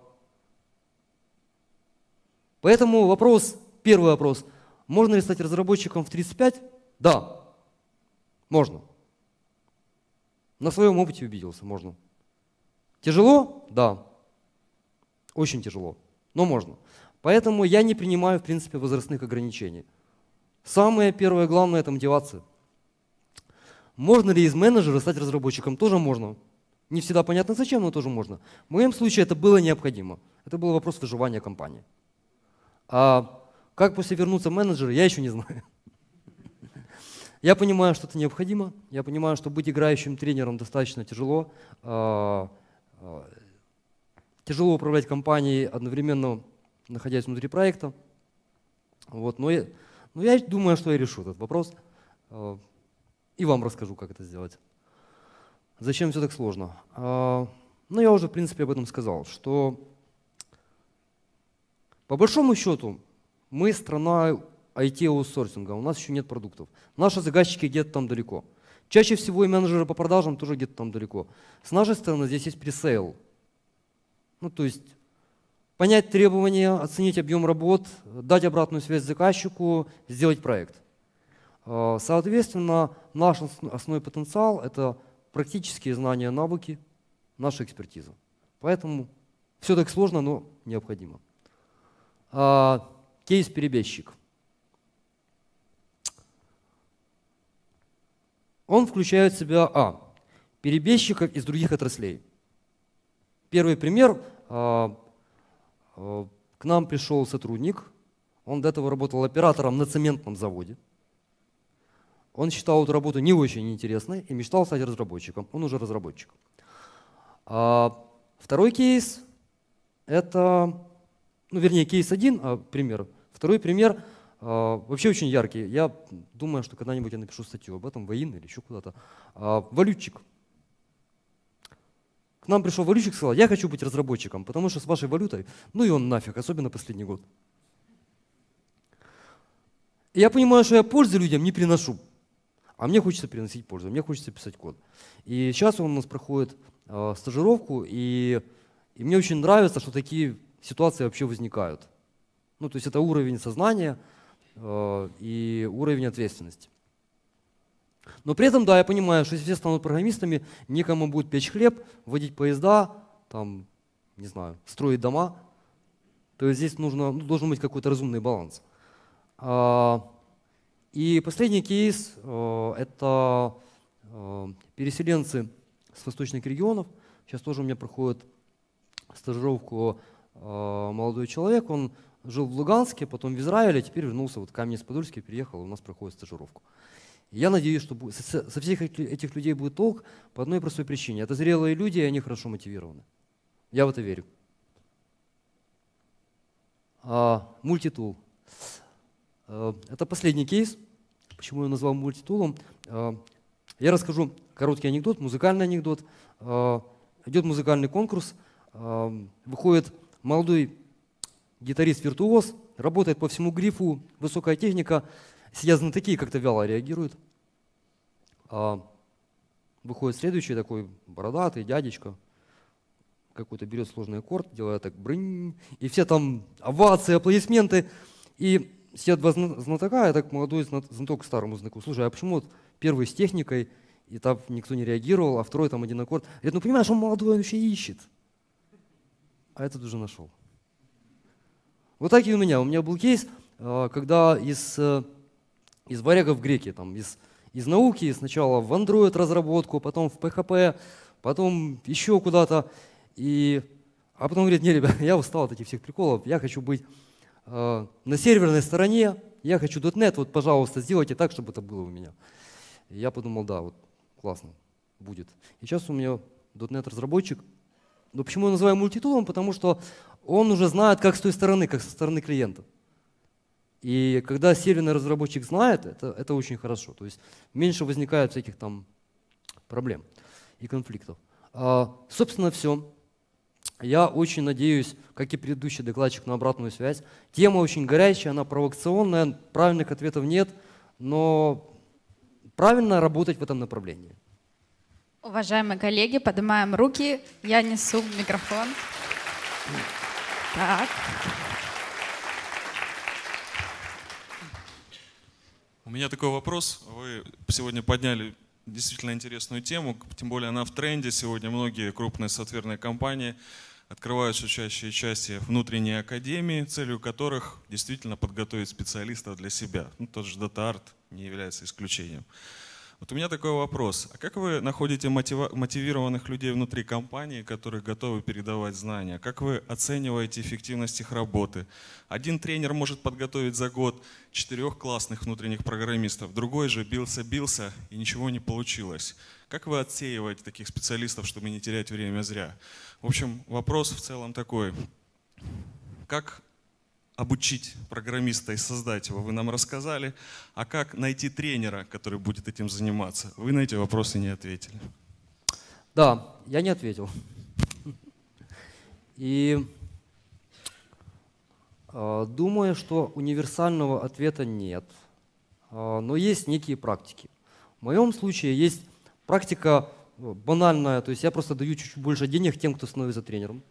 A: поэтому вопрос, первый вопрос. Можно ли стать разработчиком в тридцать пять? Да, можно. На своем опыте убедился, можно. Тяжело? Да. Очень тяжело, но можно. Поэтому я не принимаю, в принципе, возрастных ограничений. Самое первое, главное, это мотивация. Можно ли из менеджера стать разработчиком? Тоже можно. Не всегда понятно зачем, но тоже можно. В моем случае это было необходимо. Это был вопрос выживания компании. А как после вернуться в менеджера, я еще не знаю. Я понимаю, что это необходимо. Я понимаю, что быть играющим тренером достаточно тяжело. Тяжело управлять компанией, одновременно находясь внутри проекта. Вот. Но, я, но я думаю, что я решу этот вопрос. И вам расскажу, как это сделать. Зачем все так сложно? Ну, я уже, в принципе, об этом сказал, что по большому счету мы страна ай ти-аутсорсинга, у нас еще нет продуктов. Наши заказчики где-то там далеко. Чаще всего и менеджеры по продажам тоже где-то там далеко. С нашей стороны здесь есть пресейл. Ну, то есть понять требования, оценить объем работ, дать обратную связь заказчику, сделать проект. Соответственно, наш основной потенциал – это практические знания, навыки, наша экспертиза. Поэтому все так сложно, но необходимо. Кейс-перебежчик. Он включает в себя а, перебежчиков из других отраслей. Первый пример. К нам пришел сотрудник, он до этого работал оператором на цементном заводе. Он считал эту работу не очень интересной и мечтал стать разработчиком. Он уже разработчик. Второй кейс – это, ну, вернее, кейс один, пример. Второй пример вообще очень яркий. Я думаю, что когда-нибудь я напишу статью об этом, в АИН или еще куда-то. Валютчик. К нам пришел валютчик и сказал: я хочу быть разработчиком, потому что с вашей валютой, ну и он нафиг, особенно последний год. И я понимаю, что я пользы людям не приношу, а мне хочется приносить пользу, мне хочется писать код. И сейчас он у нас проходит э, стажировку, и, и мне очень нравится, что такие ситуации вообще возникают. Ну, то есть это уровень сознания э, и уровень ответственности. Но при этом, да, я понимаю, что если все станут программистами, некому будет печь хлеб, водить поезда, там, не знаю, строить дома. То есть здесь нужно, ну, должен быть какой-то разумный баланс. А, и последний кейс а, – это а, переселенцы с восточных регионов. Сейчас тоже у меня проходит стажировку а, молодой человек. Он жил в Луганске, потом в Израиле, теперь вернулся вот в Каменец-Подольский, приехал, у нас проходит стажировку. Я надеюсь, что со всех этих людей будет толк по одной простой причине. Это зрелые люди, и они хорошо мотивированы. Я в это верю. Мультитул. Это последний кейс. Почему я назвал мультитулом? Я расскажу короткий анекдот, музыкальный анекдот. Идет музыкальный конкурс. Выходит молодой гитарист-виртуоз, работает по всему грифу, высокая техника. Сидят знатоки, как-то вяло реагируют. А выходит следующий такой бородатый дядечка, какой-то берет сложный аккорд, делает так брынь, и все там овации, аплодисменты. И сидят два знатока, и так молодой знаток к старому знаку: слушай, а почему вот первый с техникой, и там никто не реагировал, а второй там один аккорд? Говорит: ну понимаешь, он молодой, он еще ищет. А этот уже нашел. Вот так и у меня. У меня был кейс, когда из... из варягов греки, там, из, из науки, сначала в Android разработку, потом в пи эйч пи, потом еще куда-то. И, а потом говорит: не, ребят, я устал от этих всех приколов, я хочу быть э, на серверной стороне, я хочу .дот нет, вот, пожалуйста, сделайте так, чтобы это было у меня. И я подумал: да, вот классно, будет. И сейчас у меня .дот нет разработчик. Но почему я называю мультитулом? Потому что он уже знает, как с той стороны, как со стороны клиента. И когда серверный разработчик знает, это, это очень хорошо. То есть меньше возникает всяких там проблем и конфликтов. А, собственно, все. Я очень надеюсь, как и предыдущий докладчик, на обратную связь. Тема очень горячая, она провокационная, правильных ответов нет, но правильно работать в этом направлении.
B: Уважаемые коллеги, поднимаем руки. Я несу микрофон. Так.
C: У меня такой вопрос. Вы сегодня подняли действительно интересную тему, тем более она в тренде. Сегодня многие крупные софтверные компании открывают все чаще и чаще внутренние академии, целью которых действительно подготовить специалистов для себя. Ну, тот же DataArt не является исключением. Вот у меня такой вопрос. А как вы находите мотивированных людей внутри компании, которые готовы передавать знания? Как вы оцениваете эффективность их работы? Один тренер может подготовить за год четырех классных внутренних программистов, другой же бился-бился и ничего не получилось. Как вы отсеиваете таких специалистов, чтобы не терять время зря? В общем, вопрос в целом такой. Как обучить программиста и создать его, вы нам рассказали. А как найти тренера, который будет этим заниматься? Вы на эти вопросы не ответили.
A: Да, я не ответил. И э, думаю, что универсального ответа нет. Э, но есть некие практики. В моем случае есть практика банальная, то есть я просто даю чуть-чуть больше денег тем, кто становится тренером.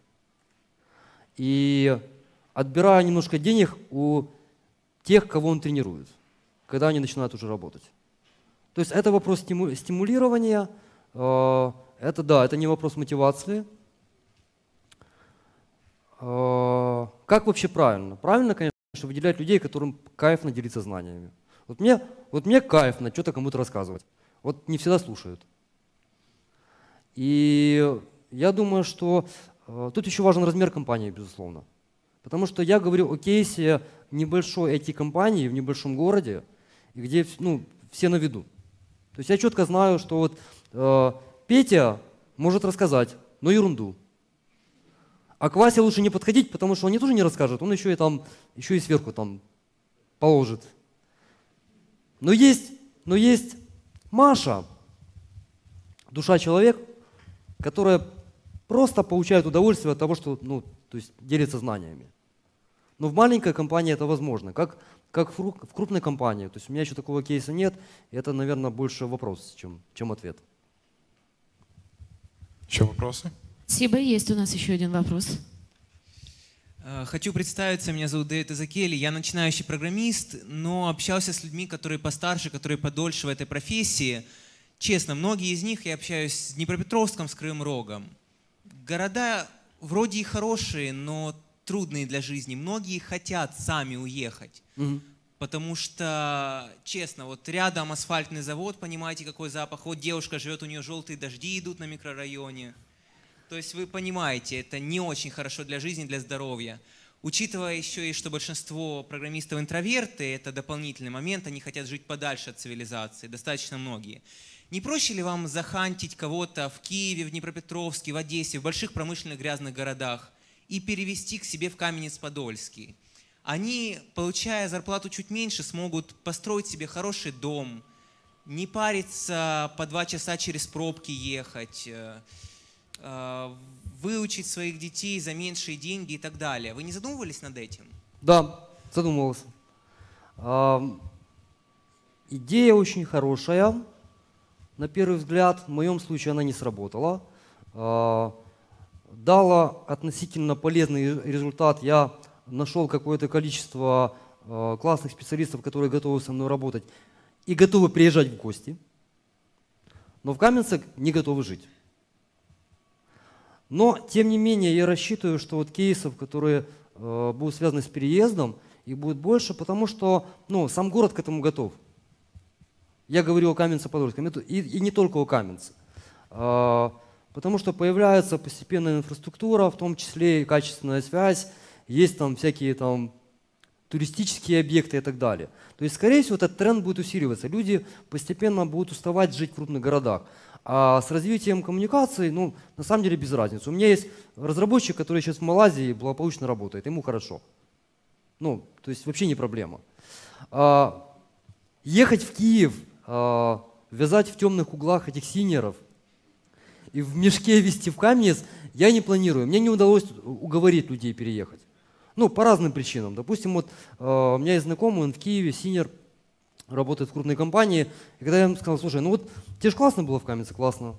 A: И отбираю немножко денег у тех, кого он тренирует, когда они начинают уже работать. То есть это вопрос стиму стимулирования, э, это да, это не вопрос мотивации. Э, как вообще правильно? Правильно, конечно, выделять людей, которым кайфно делиться знаниями. Вот мне, вот мне кайфно что-то кому-то рассказывать. Вот не всегда слушают. И я думаю, что э, тут еще важен размер компании, безусловно. Потому что я говорю о кейсе небольшой ай ти-компании в небольшом городе, где ну, все на виду. То есть я четко знаю, что вот э, Петя может рассказать, но ерунду. А к Васе лучше не подходить, потому что он не тоже не расскажет, он еще и, там, еще и сверху там положит. Но есть, но есть Маша, душа человек, которая просто получает удовольствие от того, что ну, то есть делится знаниями. Но в маленькой компании это возможно, как, как в крупной компании. То есть у меня еще такого кейса нет, и это, наверное, больше вопрос, чем, чем ответ.
D: Еще вопросы?
E: Спасибо. Есть у нас еще один вопрос.
F: Хочу представиться, меня зовут Дэвид Эзекели, я начинающий программист, но общался с людьми, которые постарше, которые подольше в этой профессии. Честно, многие из них я общаюсь с Днепропетровском, с Кривым Рогом. Города вроде и хорошие, но трудные для жизни. Многие хотят сами уехать, mm-hmm. потому что, честно, вот рядом асфальтный завод, понимаете, какой запах. Вот девушка живет, у нее желтые дожди идут на микрорайоне. То есть вы понимаете, это не очень хорошо для жизни, для здоровья. Учитывая еще и, что большинство программистов интроверты, это дополнительный момент, они хотят жить подальше от цивилизации, достаточно многие. Не проще ли вам захантить кого-то в Киеве, в Днепропетровске, в Одессе, в больших промышленных грязных городах и перевести к себе в Каменец-Подольский? Они, получая зарплату чуть меньше, смогут построить себе хороший дом, не париться по два часа через пробки ехать, выучить своих детей за меньшие деньги и так далее. Вы не задумывались над этим?
A: Да, задумывался. Идея очень хорошая. На первый взгляд, в моем случае она не сработала. Дала относительно полезный результат. Я нашел какое-то количество классных специалистов, которые готовы со мной работать и готовы приезжать в гости, но в Каменце не готовы жить. Но, тем не менее, я рассчитываю, что вот кейсов, которые э, будут связаны с переездом, их будет больше, потому что ну, сам город к этому готов. Я говорю о Каменце-Подольском, и, и не только о Каменце. Э, потому что появляется постепенная инфраструктура, в том числе и качественная связь, есть там всякие там туристические объекты и так далее. То есть, скорее всего, этот тренд будет усиливаться. Люди постепенно будут уставать жить в крупных городах. А с развитием коммуникаций, ну, на самом деле без разницы. У меня есть разработчик, который сейчас в Малайзии благополучно работает, ему хорошо. Ну, то есть вообще не проблема. А, ехать в Киев, а, вязать в темных углах этих синеров и в мешке везти в Каменец я не планирую. Мне не удалось уговорить людей переехать. Ну, по разным причинам. Допустим, вот а, у меня есть знакомый, он в Киеве, синер, работает в крупной компании. И когда я ему сказал, слушай, ну вот тебе же классно было в Каменце, классно.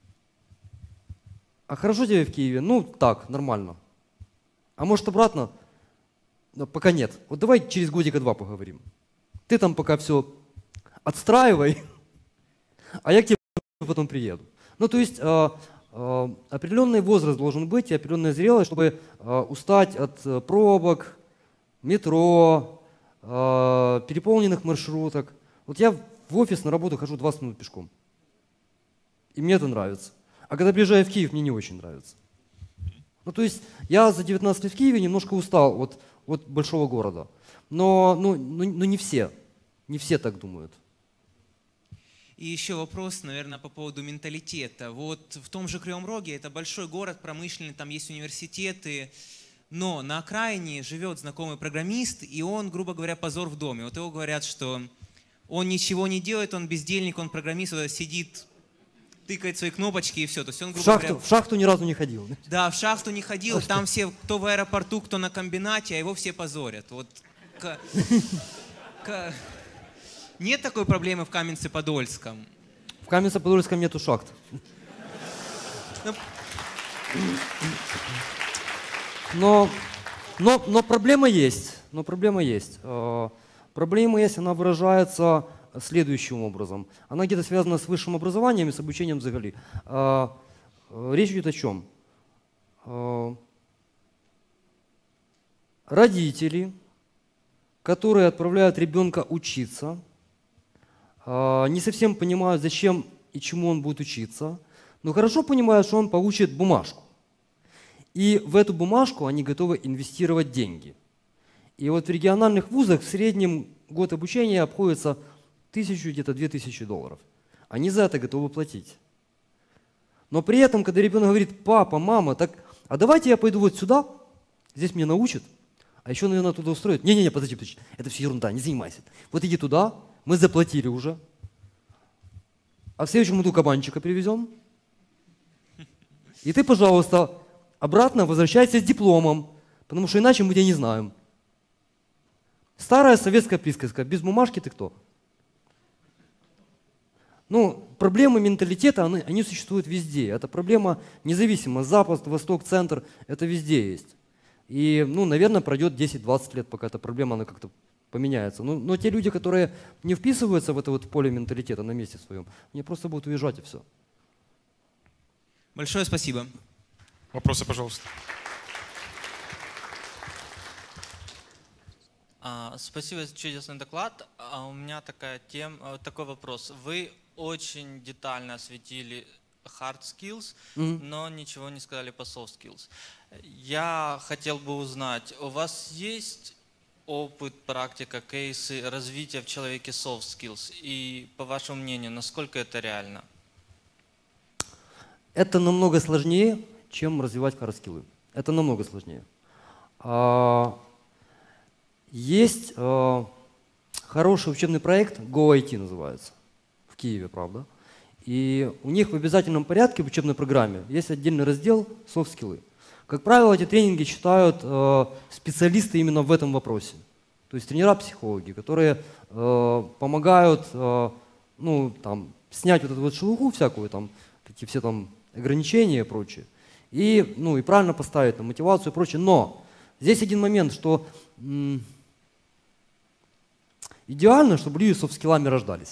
A: А хорошо тебе в Киеве? Ну, так, нормально. А может обратно? Но пока нет. Вот давай через годика два поговорим. Ты там пока все отстраивай, а я к тебе потом приеду. Ну, то есть э, э, определенный возраст должен быть и определенная зрелость, чтобы э, устать от э, пробок, метро, э, переполненных маршруток. Вот я в офис на работу хожу двадцать минут пешком. И мне это нравится. А когда приезжаю в Киев, мне не очень нравится. Ну, то есть я за девятнадцать лет в Киеве немножко устал от, от большого города. Но, ну, ну, ну не все, не все так думают.
F: И еще вопрос, наверное, по поводу менталитета. Вот в том же Кривом Роге это большой город промышленный, там есть университеты, но на окраине живет знакомый программист, и он, грубо говоря, позор в доме. Вот его говорят, что он ничего не делает, он бездельник, он программист, вот сидит, тыкает свои кнопочки и все. То есть он, грубо
A: в, шахту,
F: говоря,
A: в шахту ни разу не ходил.
F: Да, в шахту не ходил, там все, кто в аэропорту, кто на комбинате, а его все позорят. Вот к, к... Нет такой проблемы в Каменце-Подольском?
A: В Каменце-Подольском нету шахт.
F: Ну...
A: Но, но, но проблема есть. Но проблема есть. Э, проблема есть, она выражается следующим образом. Она где-то связана с высшим образованием и с обучением взагалі. Э, э, речь идет о чем? Э, родители, которые отправляют ребенка учиться, э, не совсем понимают, зачем и чему он будет учиться, но хорошо понимают, что он получит бумажку. И в эту бумажку они готовы инвестировать деньги. И вот в региональных вузах в среднем год обучения обходится тысячу, где-то две тысячи долларов. Они за это готовы платить. Но при этом, когда ребенок говорит, папа, мама, так, а давайте я пойду вот сюда, здесь меня научат, а еще, наверное, туда устроят. Не-не-не, подожди, подожди, это все ерунда, не занимайся. Вот иди туда, мы заплатили уже, а в следующем году кабанчика привезем, и ты, пожалуйста, обратно возвращайся с дипломом, потому что иначе мы тебя не знаем. Старая советская присказка, без бумажки ты кто? Ну, проблемы менталитета, они, они существуют везде. Это проблема независимо, Запад, Восток, Центр, это везде есть. И, ну, наверное, пройдет десять-двадцать лет, пока эта проблема она как-то поменяется. Но, но те люди, которые не вписываются в это вот поле менталитета на месте своем, они просто будут уезжать и все.
F: Большое спасибо.
D: Вопросы, пожалуйста.
G: А, спасибо за чудесный доклад. А у меня такая тема, такой вопрос. Вы очень детально осветили hard skills, mm-hmm. но ничего не сказали по soft skills. Я хотел бы узнать, у вас есть опыт, практика, кейсы развития в человеке soft skills? И по вашему мнению, насколько это реально?
A: Это намного сложнее, чем развивать hard-скиллы. Это намного сложнее. Есть хороший учебный проект, Go ай ти называется, в Киеве, правда. И у них в обязательном порядке в учебной программе есть отдельный раздел soft-скиллы. Как правило, эти тренинги читают специалисты именно в этом вопросе. То есть тренера-психологи, которые помогают ну, там, снять вот эту вот шелуху всякую, там, эти все там ограничения и прочее. И, ну, и правильно поставить там, мотивацию и прочее. Но здесь один момент, что м- идеально, чтобы люди с софт-скиллами рождались.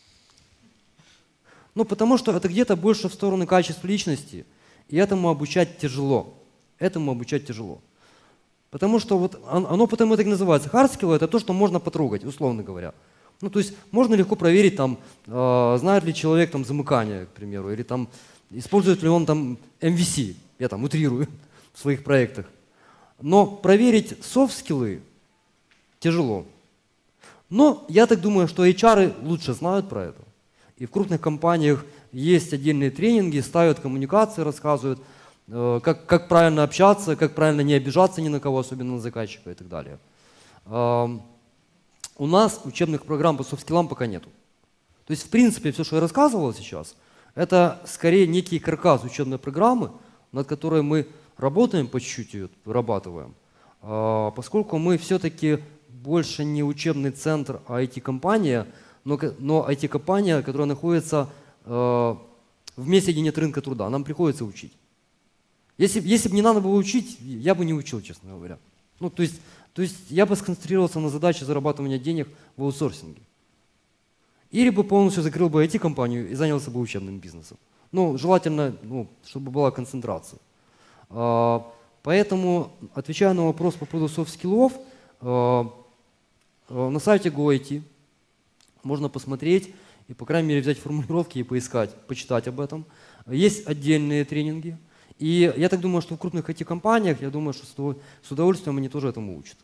A: Ну, потому что это где-то больше в сторону качества личности, и этому обучать тяжело. Этому обучать тяжело. Потому что вот оно потому и так называется. Hard-skill — это то, что можно потрогать, условно говоря. Ну, то есть можно легко проверить, там, э, знает ли человек там, замыкание, к примеру, или там, использует ли он там эм ви си, я там утрирую в своих проектах. Но проверить софт-скиллы тяжело. Но я так думаю, что эйч ар лучше знают про это. И в крупных компаниях есть отдельные тренинги, ставят коммуникации, рассказывают, э, как, как правильно общаться, как правильно не обижаться ни на кого, особенно на заказчика и так далее. э, у нас учебных программ по софт-скиллам пока нету. То есть, в принципе, все, что я рассказывал сейчас, это скорее некий каркас учебной программы, над которой мы работаем, по чуть-чуть ее вырабатываем, э, поскольку мы все-таки больше не учебный центр, а ай ти-компания, но, но ай ти-компания, которая находится э, в месте, где нет рынка труда. Нам приходится учить. Если, если бы не надо было учить, я бы не учил, честно говоря. Ну, то есть, то есть я бы сконцентрировался на задаче зарабатывания денег в аутсорсинге. Или бы полностью закрыл бы ай ти-компанию и занялся бы учебным бизнесом. Ну, желательно, ну, чтобы была концентрация. А, поэтому, отвечая на вопрос по поводу софт-скиллов, а, а, на сайте GoIT можно посмотреть и, по крайней мере, взять формулировки и поискать, почитать об этом. Есть отдельные тренинги. И я так думаю, что в крупных ай ти-компаниях, я думаю, что с удовольствием они тоже этому учат.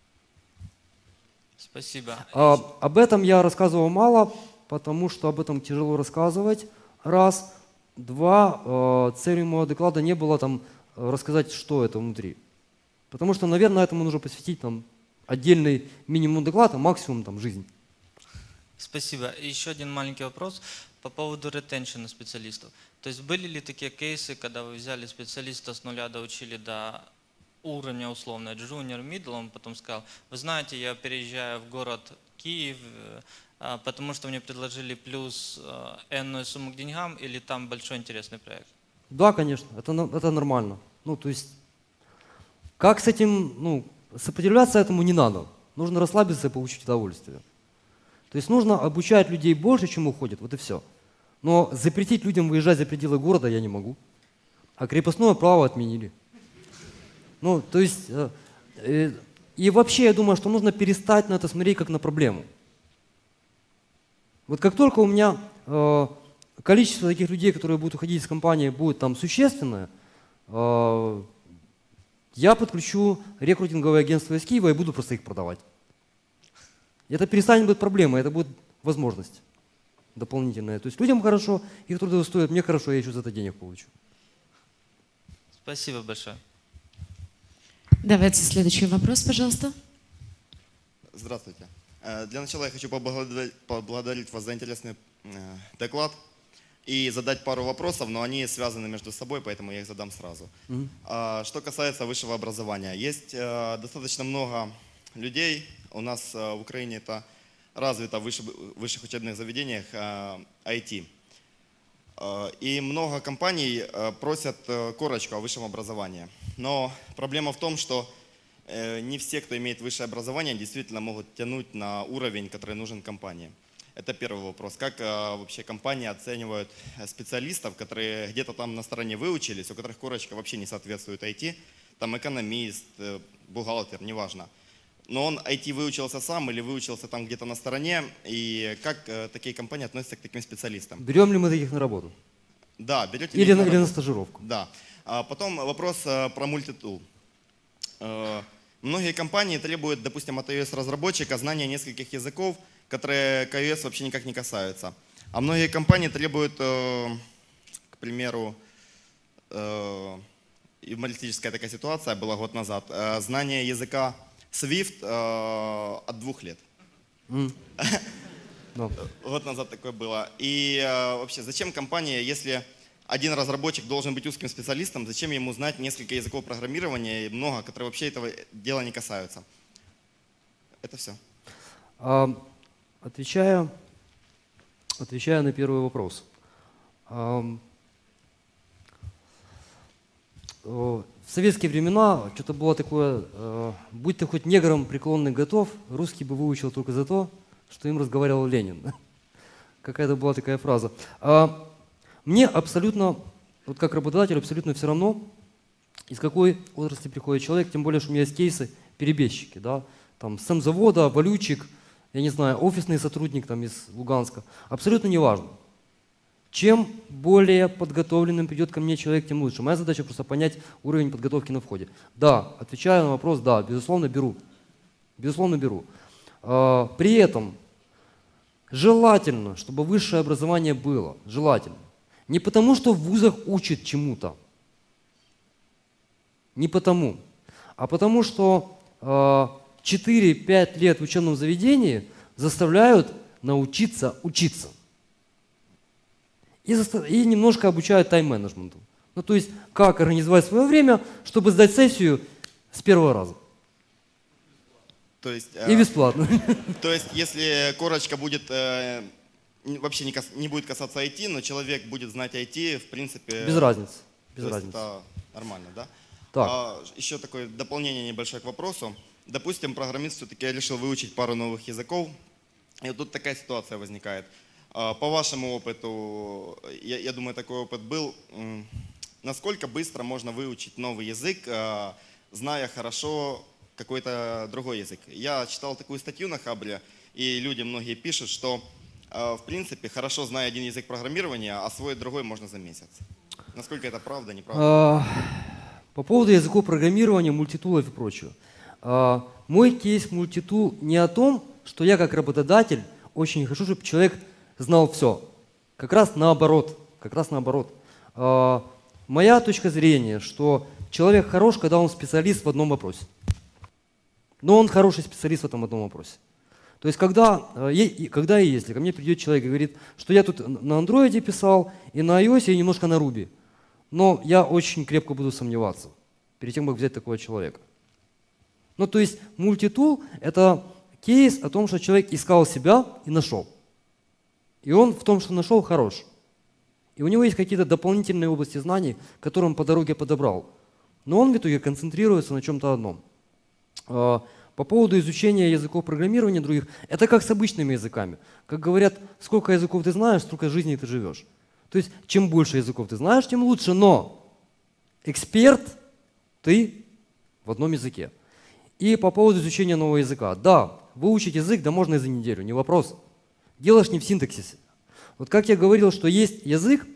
G: Спасибо.
A: А, об этом я рассказывал мало, потому что об этом тяжело рассказывать. Раз. Два. Э, целью моего доклада не было там рассказать, что это внутри. Потому что, наверное, этому нужно посвятить там отдельный минимум доклада, максимум там жизнь.
G: Спасибо. И еще один маленький вопрос по поводу ретеншена специалистов. То есть были ли такие кейсы, когда вы взяли специалиста с нуля, доучили до уровня условно junior, middle, он потом сказал, вы знаете, я переезжаю в город Киев, потому что мне предложили плюс энную сумму к деньгам, или там большой интересный проект?
A: Да, конечно, это, это нормально. Ну, то есть, как с этим, ну, сопротивляться этому не надо. Нужно расслабиться и получить удовольствие. То есть нужно обучать людей больше, чем уходит, вот и все. Но запретить людям выезжать за пределы города я не могу. А крепостное право отменили. Ну, то есть, э, э, и вообще я думаю, что нужно перестать на это смотреть как на проблему. Вот как только у меня э, количество таких людей, которые будут уходить из компании, будет там существенное, э, я подключу рекрутинговое агентство из Киева и буду просто их продавать. И это перестанет быть проблемой, это будет возможность дополнительная. То есть людям хорошо, их трудоустроят, мне хорошо, я еще за это денег получу.
G: Спасибо большое.
E: Давайте следующий вопрос, пожалуйста.
H: Здравствуйте. Для начала я хочу поблагодарить, поблагодарить вас за интересный доклад и задать пару вопросов, но они связаны между собой, поэтому я их задам сразу. Mm-hmm. Что касается высшего образования. Есть достаточно много людей, у нас в Украине это развито в высших, высших учебных заведениях ай ти. И много компаний просят корочку о высшем образовании. Но проблема в том, что не все, кто имеет высшее образование, действительно могут тянуть на уровень, который нужен компании. Это первый вопрос. Как вообще компании оценивают специалистов, которые где-то там на стороне выучились, у которых корочка вообще не соответствует ай ти, там экономист, бухгалтер, неважно. Но он ай ти выучился сам или выучился там где-то на стороне, и как э, такие компании относятся к таким специалистам?
A: Берем ли мы таких на работу?
H: Да, берете
A: или,
H: на,
A: или
H: на
A: на стажировку?
H: Да. А потом вопрос э, про мультитул. Э, многие компании требуют, допустим, от iOS-разработчика знания нескольких языков, которые к iOS вообще никак не касаются. А многие компании требуют, э, к примеру, э, юмористическая такая ситуация была год назад, э, знание языка Swift э, от двух лет. Mm. no. Год назад такое было. И э, вообще, зачем компания, если один разработчик должен быть узким специалистом, зачем ему знать несколько языков программирования и много, которые вообще этого дела не касаются? Это все.
A: А, отвечая, отвечая на первый вопрос. А, В советские времена что-то было такое, э, будь ты хоть негром преклонный готов, русский бы выучил только за то, что им разговаривал Ленин. Какая-то была такая фраза. А мне абсолютно, вот как работодатель, абсолютно все равно, из какой отрасли приходит человек, тем более, что у меня есть кейсы, перебежчики, да, там, с завода, валютчик, я не знаю, офисный сотрудник там, из Луганска, абсолютно неважно. Чем более подготовленным придет ко мне человек, тем лучше. Моя задача просто понять уровень подготовки на входе. Да, отвечаю на вопрос, да, безусловно, беру. Безусловно, беру. При этом желательно, чтобы высшее образование было. Желательно. Не потому, что в вузах учат чему-то. Не потому. А потому, что четыре-пять лет в учебном заведении заставляют научиться учиться. И, застав... и немножко обучают тайм-менеджменту. Ну, то есть, как организовать свое время, чтобы сдать сессию с первого раза.
H: То есть,
A: и бесплатно.
H: То есть, если корочка будет, э, вообще не, кас... не будет касаться ай ти, но человек будет знать ай ти, в принципе...
A: Без разницы. Без разницы.
H: Это нормально, да?
A: Так.
H: А, еще такое дополнение небольшое к вопросу. Допустим, программист все-таки решил выучить пару новых языков, и вот тут такая ситуация возникает. По вашему опыту, я, я думаю, такой опыт был, насколько быстро можно выучить новый язык, зная хорошо какой-то другой язык? Я читал такую статью на Хабре, и люди многие пишут, что в принципе хорошо зная один язык программирования, освоить другой можно за месяц. Насколько это правда, неправда?
A: По поводу языков программирования, мультитулов и прочего. Мой кейс мультитул не о том, что я как работодатель очень хочу, чтобы человек знал все. Как раз наоборот. Как раз наоборот. Моя точка зрения, что человек хорош, когда он специалист в одном вопросе. Но он хороший специалист в этом одном вопросе. То есть, когда, когда и если ко мне придет человек и говорит, что я тут на андроиде писал, и на iOS, и немножко на Ruby, но я очень крепко буду сомневаться перед тем, как взять такого человека. Ну, то есть, мультитул – это кейс о том, что человек искал себя и нашел. И он в том, что нашел, хорош. И у него есть какие-то дополнительные области знаний, которые он по дороге подобрал. Но он в итоге концентрируется на чем-то одном. По поводу изучения языков программирования других, это как с обычными языками. Как говорят, сколько языков ты знаешь, столько жизней ты живешь. То есть, чем больше языков ты знаешь, тем лучше, но эксперт ты в одном языке. И по поводу изучения нового языка. Да, выучить язык, да можно и за неделю, не вопрос. Дело ж не в синтаксисе. Вот как я говорил, что есть язык,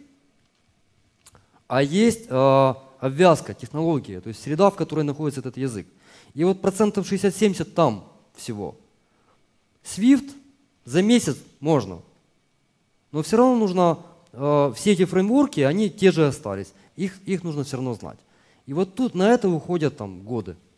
A: а есть э, обвязка, технология, то есть среда, в которой находится этот язык. И вот процентов шестьдесят-семьдесят там всего. Swift за месяц можно. Но все равно нужно, э, все эти фреймворки, они те же остались. Их, их нужно все равно знать. И вот тут на это уходят там годы.